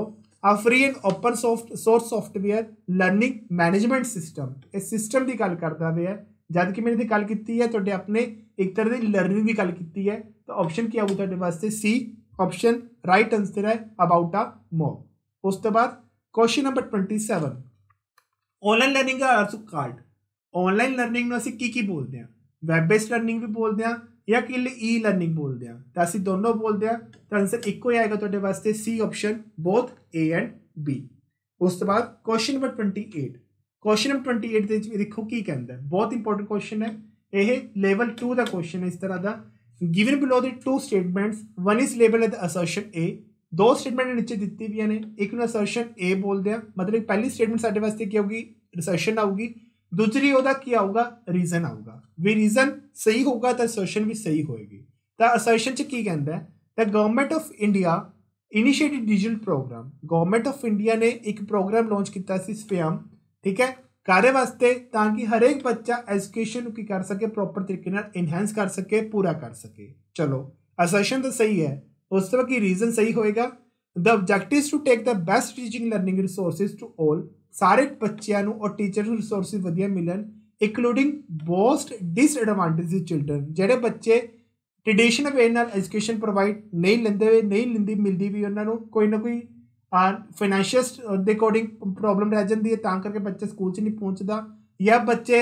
A free and open source software learning management system, इस सिस्टम की गल करता पे है, जद कि मैंने गल की है तुहाडे अपने एक तरह की लर्निंग की गल की है। तो ऑप्शन क्या आऊगा तुहाडे वास्ते? सी ऑप्शन राइट आंसर है अबाउट अ मॉब। उस तो बाद question number 27, online learning are called, online learning ਨੂੰ ਅਸੀਂ ਕੀ ਬੋਲਦੇ ਹਾਂ? ਵੈਬ ਬੇਸਡ ਲਰਨਿੰਗ ਵੀ ਬੋਲਦੇ ਹਾਂ ਜਾਂ ਕਿ ਈ ਲਰਨਿੰਗ ਬੋਲਦੇ ਹਾਂ? ਤਾਂ ਅਸੀਂ ਦੋਨੋਂ ਬੋਲਦੇ ਹਾਂ। ਤਾਂ ਆਨਸਰ ਇੱਕੋ ਹੀ ਆਏਗਾ ਤੁਹਾਡੇ ਵਾਸਤੇ, C option, both A and B. ਉਸ ਤੋਂ ਬਾਅਦ क्वेश्चन नंबर 28, क्वेश्चन नंबर 28 ਦੇ ਵਿੱਚ ਦੇਖੋ ਕੀ ਕਹਿੰਦਾ, ਬਹੁਤ ਇੰਪੋਰਟੈਂਟ क्वेश्चन ਹੈ ਇਹ, ਲੈਵਲ 2 ਦਾ क्वेश्चन ਹੈ ਇਸ ਤਰ੍ਹਾਂ ਦਾ। Given below the two statements, one is label as assertion A, दो स्टेटमेंट नीचे ਦਿੱਤੀ ਵੀ ਨੇ, ਇੱਕ ਨੂੰ असर्शन ए बोलते हैं, मतलब पहली स्टेटमेंट ਸਾਡੇ ਵਾਸਤੇ ਕੀ ਆਊਗੀ? असर्शन ਆਊਗੀ, दूसरी ਉਹਦਾ ਕੀ ਆਊਗਾ? ਰੀਜ਼ਨ ਆਊਗਾ। ਵੀ ਰੀਜ਼ਨ ਸਹੀ ਹੋਊਗਾ ਤਾਂ असर्शन ਵੀ ਸਹੀ ਹੋਏਗੀ। ਤਾਂ असर्शन ਚ ਕੀ ਕਹਿੰਦਾ ਹੈ? ਤਾਂ government of India initiated digital program, government of India ਨੇ ਇੱਕ ਪ੍ਰੋਗਰਾਮ ਲਾਂਚ ਕੀਤਾ ਸੀ ਸਵਯਮ, ਠੀਕ ਹੈ, ਕਾਰੇ ਵਾਸਤੇ, ਤਾਂ ਕਿ ਹਰੇਕ ਬੱਚਾ ਐਜੂਕੇਸ਼ਨ ਨੂੰ ਕੀ ਕਰ ਸਕੇ, ਪ੍ਰੋਪਰ ਤਰੀਕੇ ਨਾਲ ਇਨਹੈਂਸ ਕਰ ਸਕੇ, ਪੂਰਾ ਕਰ ਸਕੇ। ਚਲੋ असर्शन ਤਾਂ ਸਹੀ ਹੈ, ਉਸ ਤੋਂ ਬਾਅਦ ਕੀ ਰੀਜ਼ਨ ਸਹੀ ਹੋਏਗਾ? The objective to take the best teaching learning resources to all, ਸਾਰੇ ਬੱਚਿਆਂ ਨੂੰ ਔਰ ਟੀਚਰ ਨੂੰ ਰਿਸੋਰਸਿਸ ਵਧੀਆ ਮਿਲਣ, ਇਨਕਲੂਡਿੰਗ ਮੋਸਟ ਡਿਸਐਡਵਾਂਟੇਜ ਚਿਲਡਰਨ, ਜਿਹੜੇ ਬੱਚੇ ਟ੍ਰੈਡੀਸ਼ਨਲ ਵੇ ਨਾਲ ਐਜੂਕੇਸ਼ਨ ਪ੍ਰੋਵਾਈਡ ਨਹੀਂ ਲੈਂਦੇ, ਮਿਲਦੀ ਵੀ ਉਹਨਾਂ ਨੂੰ ਕੋਈ ਨਾ ਕੋਈ ਫਾਈਨੈਂਸ਼ੀਅਲ ਦੇ ਅਕੋਰਡਿੰਗ ਪ੍ਰੋਬਲਮ ਰਹਿ ਜਾਂਦੀ ਹੈ, ਤਾਂ ਕਰਕੇ ਬੱਚਾ ਸਕੂਲ 'ਚ ਨਹੀਂ ਪਹੁੰਚਦਾ, ਜਾਂ ਬੱਚੇ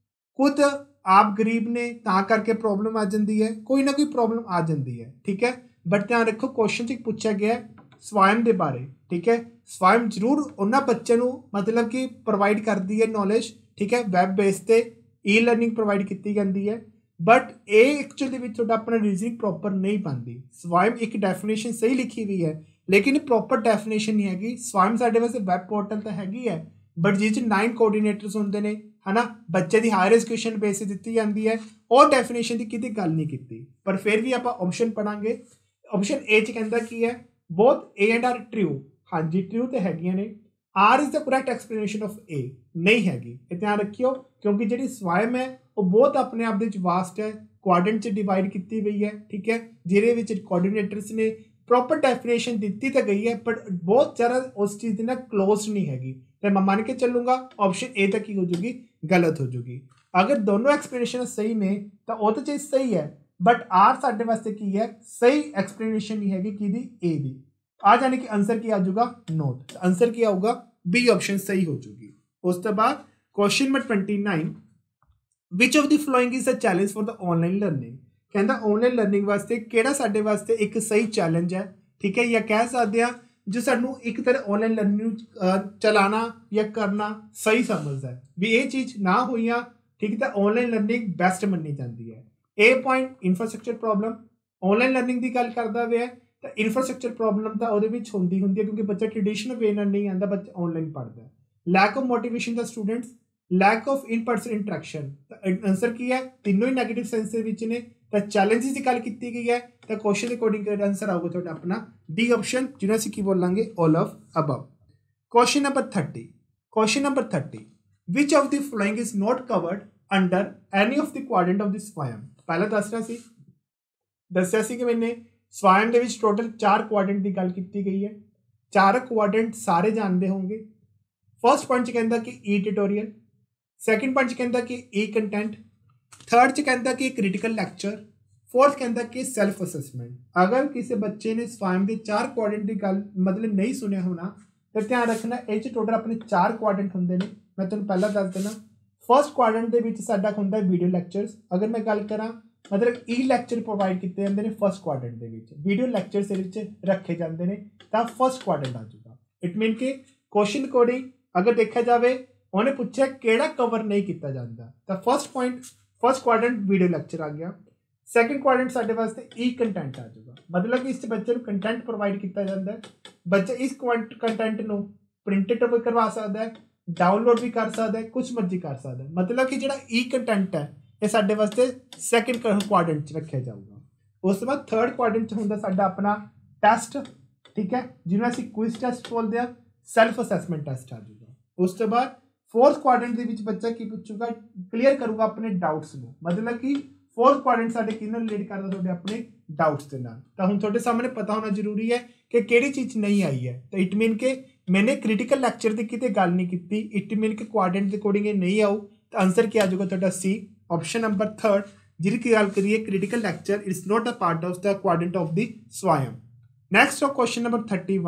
ਖੁਦ ਆਪ ਗਰੀਬ ਨੇ ਤਾਂ ਕਰਕੇ ਪ੍ਰੋਬਲਮ ਆ ਜਾਂਦੀ ਹੈ, ਕੋਈ ਨਾ ਕੋਈ ਪ੍ਰੋਬਲਮ ਆ ਜਾਂਦੀ ਹੈ, ਠੀਕ ਹੈ। ਬਟ ਧਿਆਨ ਰੱਖੋ ਕੁਐਸਚਨ 'ਚ ਪੁੱਛਿਆ ਗਿਆ ਸਵਯਮ ਦੇ ਬਾਰੇ, ਠੀਕ ਹੈ। ਸਵਯਮ ਜ਼ਰੂਰ ਉਹਨਾਂ ਬੱਚਿਆਂ ਨੂੰ ਮਤਲਬ ਕਿ ਪ੍ਰੋਵਾਈਡ ਕਰਦੀ ਹੈ ਨੌਲੇਜ, ਠੀਕ ਹੈ, ਵੈਬ ਬੇਸ 'ਤੇ ਈ ਲਰਨਿੰਗ ਪ੍ਰੋਵਾਈਡ ਕੀਤੀ ਜਾਂਦੀ ਹੈ, ਬਟ ਇਹ ਐਕਚੁਅਲ ਦੇ ਵਿੱਚ ਤੁਹਾਡਾ ਆਪਣਾ ਰੀਜ਼ਨਿੰਗ ਪ੍ਰੋਪਰ ਨਹੀਂ ਪਾਉਂਦੀ। ਸਵਯਮ ਇੱਕ ਡੈਫੀਨੇਸ਼ਨ ਸਹੀ ਲਿਖੀ ਹੋਈ ਹੈ, ਲੇਕਿਨ ਪ੍ਰੋਪਰ ਡੈਫੀਨੇਸ਼ਨ ਨਹੀਂ ਹੈਗੀ। ਸਵਯਮ ਸਾਡੇ ਵਾਸਤੇ ਵੈਬ ਪੋਰਟਲ ਤਾਂ ਹੈਗੀ ਹੈ, ਬਟ ਜਿਸ 'ਚ 9 ਕੋਆਰਡੀਨੇਟਰਸ ਹੁੰਦੇ ਨੇ, ਹੈ ਨਾ, ਬੱਚੇ ਦੀ ਹਾਇਰ ਐਜੂਕੇਸ਼ਨ ਬੇਸ ਦਿੱਤੀ ਜਾਂਦੀ ਹੈ, ਉਹ ਡੈਫੀਨੇਸ਼ਨ ਦੀ ਕਿਤੇ ਗੱਲ ਨਹੀਂ ਕੀਤੀ। ਪਰ ਫਿਰ ਵੀ ਆਪਾਂ ਆਪਸ਼ਨ ਪੜਾਂਗੇ। ਆਪਸ਼ਨ ਏ 'ਚ ਕਹਿੰਦਾ ਕੀ ਹੈ? Both A and R true, ਹਾਂਜੀ ਟਰੂ ਤੇ ਹੈਗੀਆਂ ਨੇ। R is the correct explanation of A, ਨਹੀਂ ਹੈਗੀ। ਇਹ ਧਿਆਨ ਰੱਖਿਓ, ਕਿਉਂਕਿ ਜਿਹੜੀ ਸਵਯਮ ਹੈ ਉਹ ਬਹੁਤ ਆਪਣੇ ਆਪ ਦੇ ਵਿੱਚ ਵਾਸਟ ਹੈ, ਕੁਆਡਰੈਂਟ 'ਚ ਡਿਵਾਈਡ ਕੀਤੀ ਹੋਈ ਹੈ, ਠੀਕ ਹੈ, ਜਿਹਦੇ ਵਿੱਚ ਕੋਆਰਡੀਨੇਟਰਸ ਨੇ ਪ੍ਰੋਪਰ ਡੈਫੀਨੇਸ਼ਨ ਦਿੱਤੀ ਤਾਂ ਗਈ ਹੈ, ਬਟ ਬਹੁਤ ਜ਼ਿਆਦਾ ਉਸ ਚੀਜ਼ ਦੀ ਨਾ ਕਲੋਜ਼ ਨਹੀਂ ਹੈਗੀ। ਤੇ ਮੈਂ ਮੰਨ ਕੇ ਚੱਲੂੰਗਾ ਆਪਸ਼ਨ ਏ ਤਾਂ ਕੀ ਹੋ ਜੂਗੀ? ਗਲਤ ਹੋ ਜੂਗੀ। ਅਗਰ ਦੋਨੋਂ ਐਕਸਪਲੇਨੇਸ਼ਨ ਸਹੀ ਨੇ ਤਾਂ ਉਹ ਤਾਂ ਚੀਜ਼ ਸਹੀ ਹੈ, ਬਟ ਆਰ ਸਾਡੇ ਵਾਸਤੇ ਕੀ ਹੈ? ਸਹੀ ਐਕਸਪਲੇਨੇਸ਼ਨ ਨਹੀਂ ਹੈਗੀ ਕਿਹਦੀ? ਏ ਦੀ। ਆ ਜਾਣੀ ਕਿ ਆਨਸਰ ਕੀ ਆ ਜਾਊਗਾ? ਨੋਟ। ਆਨਸਰ ਕੀ ਆਊਗਾ? ਬੀ ਆਪਸ਼ਨ ਸਹੀ ਹੋ ਜੂਗੀ। ਉਸ ਤੋਂ ਬਾਅਦ question number 29, which of the following is a challenge for the online learning, कहता ऑनलाइन लर्निंग वास्ते किहड़ा साडे वास्ते एक सही चैलेंज है, ठीक है, या कह सकते हैं जो सानू एक तरह ऑनलाइन लर्निंग चलाना या करना सही समझदा है, भी ये चीज़ ना हुई, ठीक है, तो ऑनलाइन लर्निंग बेस्ट मन्नी जाती है। A point infrastructure problem, online learning की गल करता पे है तो इंफ्रास्ट्रक्चर प्रॉब्लम तो वो होंगी है, क्योंकि बच्चा ट्रेडिशनल वे नहीं आता, बच्चा ऑनलाइन पढ़ता है। Lack of motivation the students, lack of in person interaction, answer की है? तीनों ही नैगेटिव सेंस ने। तो चैलेंजेस की गल की गई है, तो क्वेश्चन अकॉर्डिंग आंसर आऊगा तो अपना डी ऑप्शन, जिन्हें असं की बोलेंगे all of above. Question number 30, question number 30, which of the following is not covered under any of the quadrant of the Swayam. पहला दसिया कि मैंने स्वयं के टोटल 4 क्वाड्रेंट की गल की गई है, 4 क्वाड्रेंट सारे जानते होंगे। फर्स्ट पॉइंट कहता कि ई ट्यूटोरियल, सैकेंड पॉइंट कहता कि ई कंटेंट, थर्ड च कहता कि क्रिटिकल लैक्चर, फोर्थ कहता कि सैल्फ असैसमेंट। अगर किसी बच्चे ने स्वयं के 4 क्वाड्रेंट की गल मतलब नहीं सुनिया होना तो ध्यान रखना, ये टोटल अपने 4 क्वाड्रेंट होंगे ने। मैं तुहानूं पहला दस देना, फर्स्ट क्वाड्रेंट के विच साडा हुंदा वीडियो लैक्चर्स। अगर मैं गल करा मतलब ई लैक्चर प्रोवाइड किए जाते हैं फर्स्ट क्वाड्रेंट के विच, वीडियो लैक्चर्स रखे जाते हैं, तो फर्स्ट क्वाड्रेंट आ जाऊगा। इट मीन कि क्वेश्चन अकॉर्डिंग अगर देखा जाए उन्हें पूछा किहड़ा कवर नहीं किया जाता, तो first point first quadrant video lecture आ गया। सैकेंड क्वाड्रेंट साडे वास्ते ई कंटेंट आ जाऊगा, मतलब कि इस बच्चे को कंटेंट प्रोवाइड किया जाता है, बच्चा इस कंटेंट को प्रिंटेड भी करवा सकता है, डाउनलोड भी कर सकता है, कुछ मर्जी कर सकता है, मतलब कि जो ई कंटेंट है ये साडे वास्ते सैकेंड क्वाड्रेंट रखा जाऊगा। उस बाद थर्ड क्वाड्रेंट होंदा साडा अपना टैसट, ठीक है, जिन्हें असीं क्विज टैसट बोलते हैं, सैल्फ असैसमेंट टैसट आ जाऊगा। उस बाद फोर्थ क्वाड्रेंट के विच बच्चा की पूछूगा, क्लीयर करूगा अपने डाउट्स को, मतलब कि फोर्थ क्वाड्रेंट साडे किहनां रिलेट करदा तुहाडे अपने डाउट्स के नाल। तो हुण तुहाडे सामने पता होना जरूरी है कि किहड़ी चीज़ नहीं आई है। तो इट मीन के मैंने क्रिटिकल लैक्चर की किते गल नहीं की, इट मीन के क्वाड्रेंट के अकॉर्डिंग ये नहीं आऊ। तो आंसर क्या आ जाऊगा तुहाडा सी, ऑप्शन नंबर 3 जिसकी गल करिए critical lecture it's not a part of the quadrant of the Swayam. Next of question number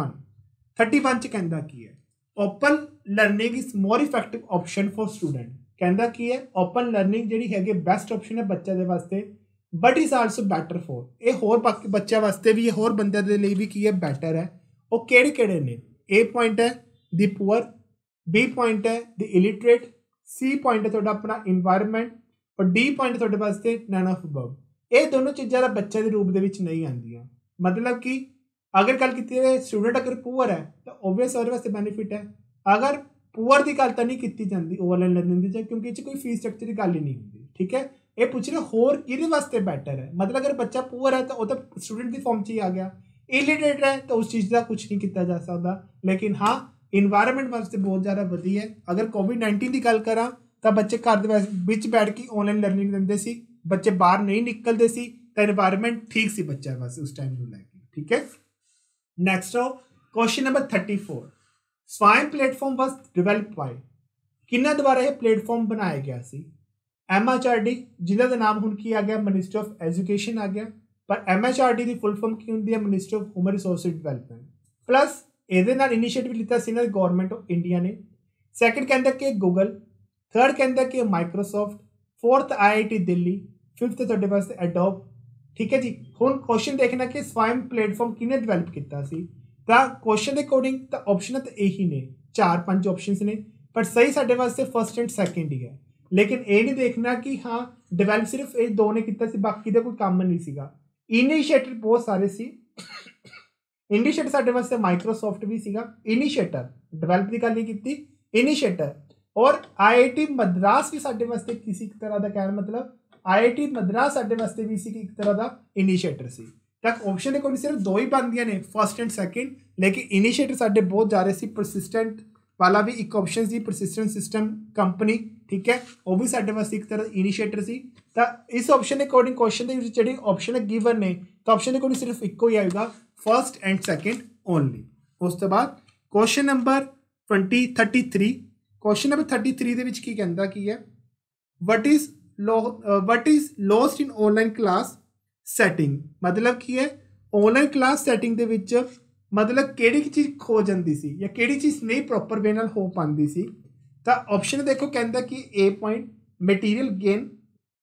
31 च कहंदा की है open learning is more effective option for student. कहंदा की है ओपन लर्निंग जिहड़ी हैगी बेस्ट ऑप्शन है बच्चे दे वास्ते, but is also better for ये होर बाकी बच्चों वास्ते भी होर बंदे दे लई भी की है बैटर है। वो किहड़े किहड़े ने? ए पॉइंट है द पुअर, बी पॉइंट है द इलिटरेट, सी पॉइंट है तुहाडा अपना इन्वायरमेंट और डी पॉइंट तुहाडे वास्ते नन ऑफ अबव। ये दोनों चीज़ां बच्चे के रूप दे विच नहीं आंदियां। मतलब कि अगर गल की जाए स्टूडेंट अगर पुअर है तो ओबवियस उसदे वास्ते बेनीफिट है। अगर पुअर की गल तो नहीं की जाती ऑनलाइन लर्निंग की, क्योंकि कोई फीस स्ट्रक्चर की गल ही नहीं होती। ठीक है, ये पूछ रहे होर किहदे वास्ते बैटर है। मतलब अगर बच्चा पुअर है तो वह तो स्टूडेंट की फॉर्म च ही आ गया, इलिटरेट है तो उस चीज़ का कुछ नहीं किया जा सकता। लेकिन हाँ इन्वायरमेंट वास्ते बहुत ज़्यादा वधिया है। अगर कोविड-19 की गल करा तो बच्चे घर विच बैठ के ऑनलाइन लर्निंग लेंदे सी, बच्चे बाहर नहीं निकलते सी, तो इन्वायरमेंट ठीक सी बच्चों वास्ते उस टाइम को लैके। ठीक है, next question number 34 Swayam platform was develop by किन्ना द्वारा यह प्लेटफॉर्म बनाया गया सी? MHRD जिन्हों का नाम हुण की आ गया मिनिस्ट्री ऑफ एजुकेशन आ गया, पर MHRD की फुल फॉर्म की होंगी है ministry of human resources development. Plus ये इनिशिएटिव लिता सी ना गवर्नमेंट ऑफ इंडिया ने। सैकेंड कहता कि गूगल, थर्ड कहता कि Microsoft, fourth IIT Delhi, fifth तुहाडे वास्ते एडोब। ठीक है जी, हुण क्वेश्चन देखना कि स्वायम प्लेटफॉर्म किने डिवेलप किया सी। तो क्वेश्चन के अकॉर्डिंग तो ऑप्शन तो यही ने 4-5 ऑप्शन ने, पर सही साडे वास्ते फर्स्ट एंड सैकेंड ही है। लेकिन ये नहीं देखना कि हाँ डिवेलप सिर्फ ये दो ने किया, बाकी का कोई काम नहीं सीगा। इनिशिएटर बहुत सारे सी। इनिशिएटर साडे वास्ते माइक्रोसॉफ्ट भी सीगा, इनिशिएटर डिवेलप की गल नहीं की, इनिशिएटर। और IIT मद्रास भी साडे वास्ते किसी तरह का कहना मतलब IIT मद्रास साडे वास्ते भी एक तरह का इनिशिएटर सी। तक ऑप्शन के सिर्फ दो ही बनदियां ने फर्स्ट एंड सैकेंड, लेकिन इनिशिएटर साडे बहुत जा रहे सी। परसिस्टेंट वाला भी एक ऑप्शन सी, परसिस्टेंट सिस्टम कंपनी। ठीक है, वो भी साडे वास्ते एक तरह इनिशिएटर सी। तो इस ऑप्शन के अकॉर्डिंग क्वेश्चन के जिहड़े ऑप्शन गिवन ने तो ऑप्शन के अकॉर्डिंग सिर्फ इको ही आएगा, फर्स्ट एंड सैकेंड ओनली। उस तो बाद क्वेश्चन नंबर 33 क्वेश्चन नंबर 33 दे विच की कहंदा की है what is lost in online class setting. मतलब की है ऑनलाइन क्लास सैटिंग दे विच मतलब किहड़ी चीज़ खो जाती सी या किहड़ी चीज़ नहीं प्रॉपर वे नाल हो पाती सी। तो ऑप्शन देखो कहता कि A point material gain,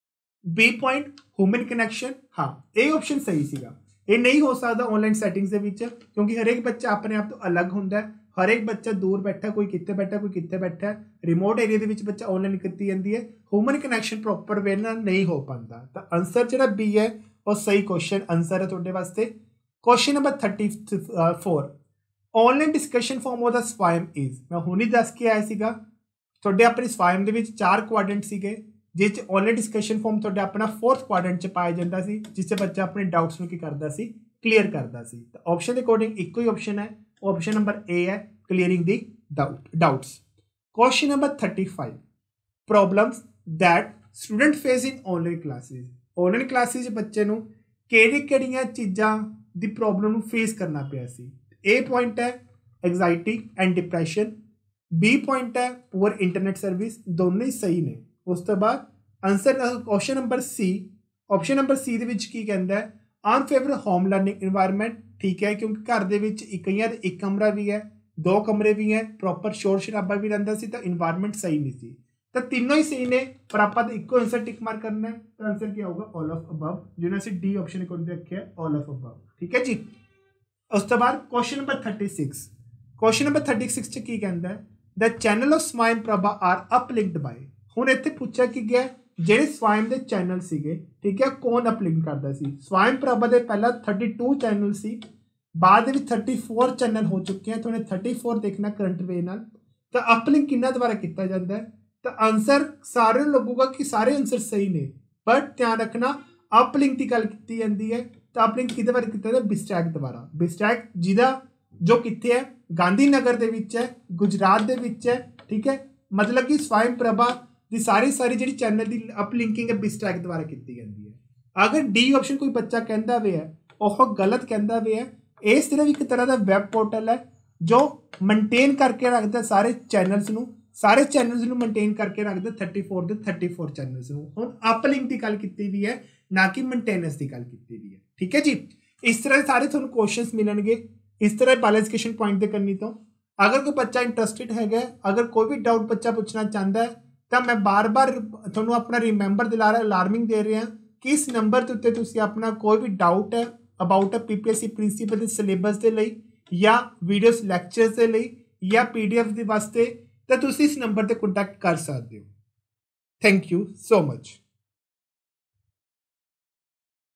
B point human connection. हाँ ये ऑप्शन सही सीगा। ये नहीं हो सकता ऑनलाइन सैटिंग्स दे विच, क्योंकि हरेक बच्चा अपने आप तो अलग होंदा है। हर एक बच्चा दूर बैठा, कोई कित्ते बैठा कोई कित्ते बैठा, रिमोट एरिया के बच्चा ऑनलाइन की जाती है, ह्यूमन कनैक्शन प्रॉपर वे नाल नहीं हो पाता। तो आंसर जो बी है वो सही क्वेश्चन आंसर है तुहाडे वास्ते। Question number 34 online discussion form of the Swayam is. मैं हुणी दस के आया सीगा तुहाडे अपनी स्वायम दे विच 4 क्वाड्रेंट सीगे, जिस ऑनलाइन डिस्कशन फॉर्म तुहाडा अपना 4th क्वाड्रेंट च पाया जाता सी, जिससे बच्चा अपने डाउट्स में की करता सी, क्लीयर करता सी। तो ऑप्शन के अकॉर्डिंग एक ही ऑप्शन है, ऑप्शन नंबर ए है, clearing the doubts. Question number 35 problems that student face in online classes. Online classes बच्चे नूं किहड़ियां चीज़ां दी प्रॉब्लम फेस करना पिया सी। ए पॉइंट है anxiety and depression, B point है पुअर इंटरनेट सर्विस। दोनों ही सही ने। उस तो बाद answer question number C, option number C की कहता है अनफेवरेबल होम लर्निंग इन्वायरमेंट। ठीक है, क्योंकि घर दे विच एक कमरा भी है, 2 कमरे भी हैं, प्रॉपर शोर शराबा भी रहिंदा सी, तो इन्वायरमेंट सही नहीं सी। तो तीनों ही सही ने, पर आप इको आंसर टिक मार्क करना है। तो आंसर क्या होगा ऑल ऑफ अबव, जिन्होंने से डी ऑप्शन को रखे है ऑल ऑफ अबव। ठीक है जी। उस तो बाद क्वेश्चन नंबर 36 क्वेश्चन नंबर 36 च की कहता है the channel of Swayam Prabha are uplinked by. हुण इत्थे पूछा कि गया ਜਿਹੜੇ स्वायम के चैनल सीगे, ठीक है, कौन अपलिंक करता सी। स्वायम प्रभा के पहला 32 चैनल सी, बाद में 34 चैनल हो चुके हैं, तो उन्हें 34 देखना करंट वे नाल। तो अपलिंक किन्ना द्वारा किया जाता है। तो आंसर सारे लगूगा कि सारे आंसर सही ने, बट ध्यान रखना अपलिंक की गल की जाती है। तो अपलिंक किहदे बारे किया जाता है, बिस्टैक द्वारा। बिस्टैक जिहदा जो कित्थे है गांधीनगर दे विच है, गुजरात दे विच है। ठीक है, मतलब कि स्वायम प्रभा दी सारी जी चैनल की अपलिंकिंग है बिस्टैक द्वारा की जाती है। अगर डी ऑप्शन कोई बच्चा कहता भी है वह गलत कहता भी है। ये सिर्फ एक तरह का वैब पोर्टल है जो मेनटेन करके रखता सारे चैनल्स नूं, सारे चैनल्स नूं मेनटेन करके रखता 34 ਦੇ 34 चैनल्स नूं। हुण अपलिंक की गल की भी है ना कि मेनटेनेंस की गल की भी है। ठीक है जी, इस तरह सारे तुहानूं क्वेश्चंस मिलणगे इस तरह बाला एजुकेशन पॉइंट दे करनी। तो अगर कोई बच्चा इंटरस्टिड है, अगर कोई भी डाउट बच्चा पूछना चाहता है तो मैं बार बार तुहानूं अपना रिमेंबर दिला रहा, अलार्मिंग दे रहा कि इस नंबर के उत्ते तुसीं अपना कोई भी डाउट है अबाउट अ PPSC प्रिंसीपल के सिलेबस के लिए या वीडियोस लैक्चर्स के लिए या PDF के वास्ते तो तुसीं इस नंबर पर कॉन्टैक्ट कर सकते हो। Thank you so much.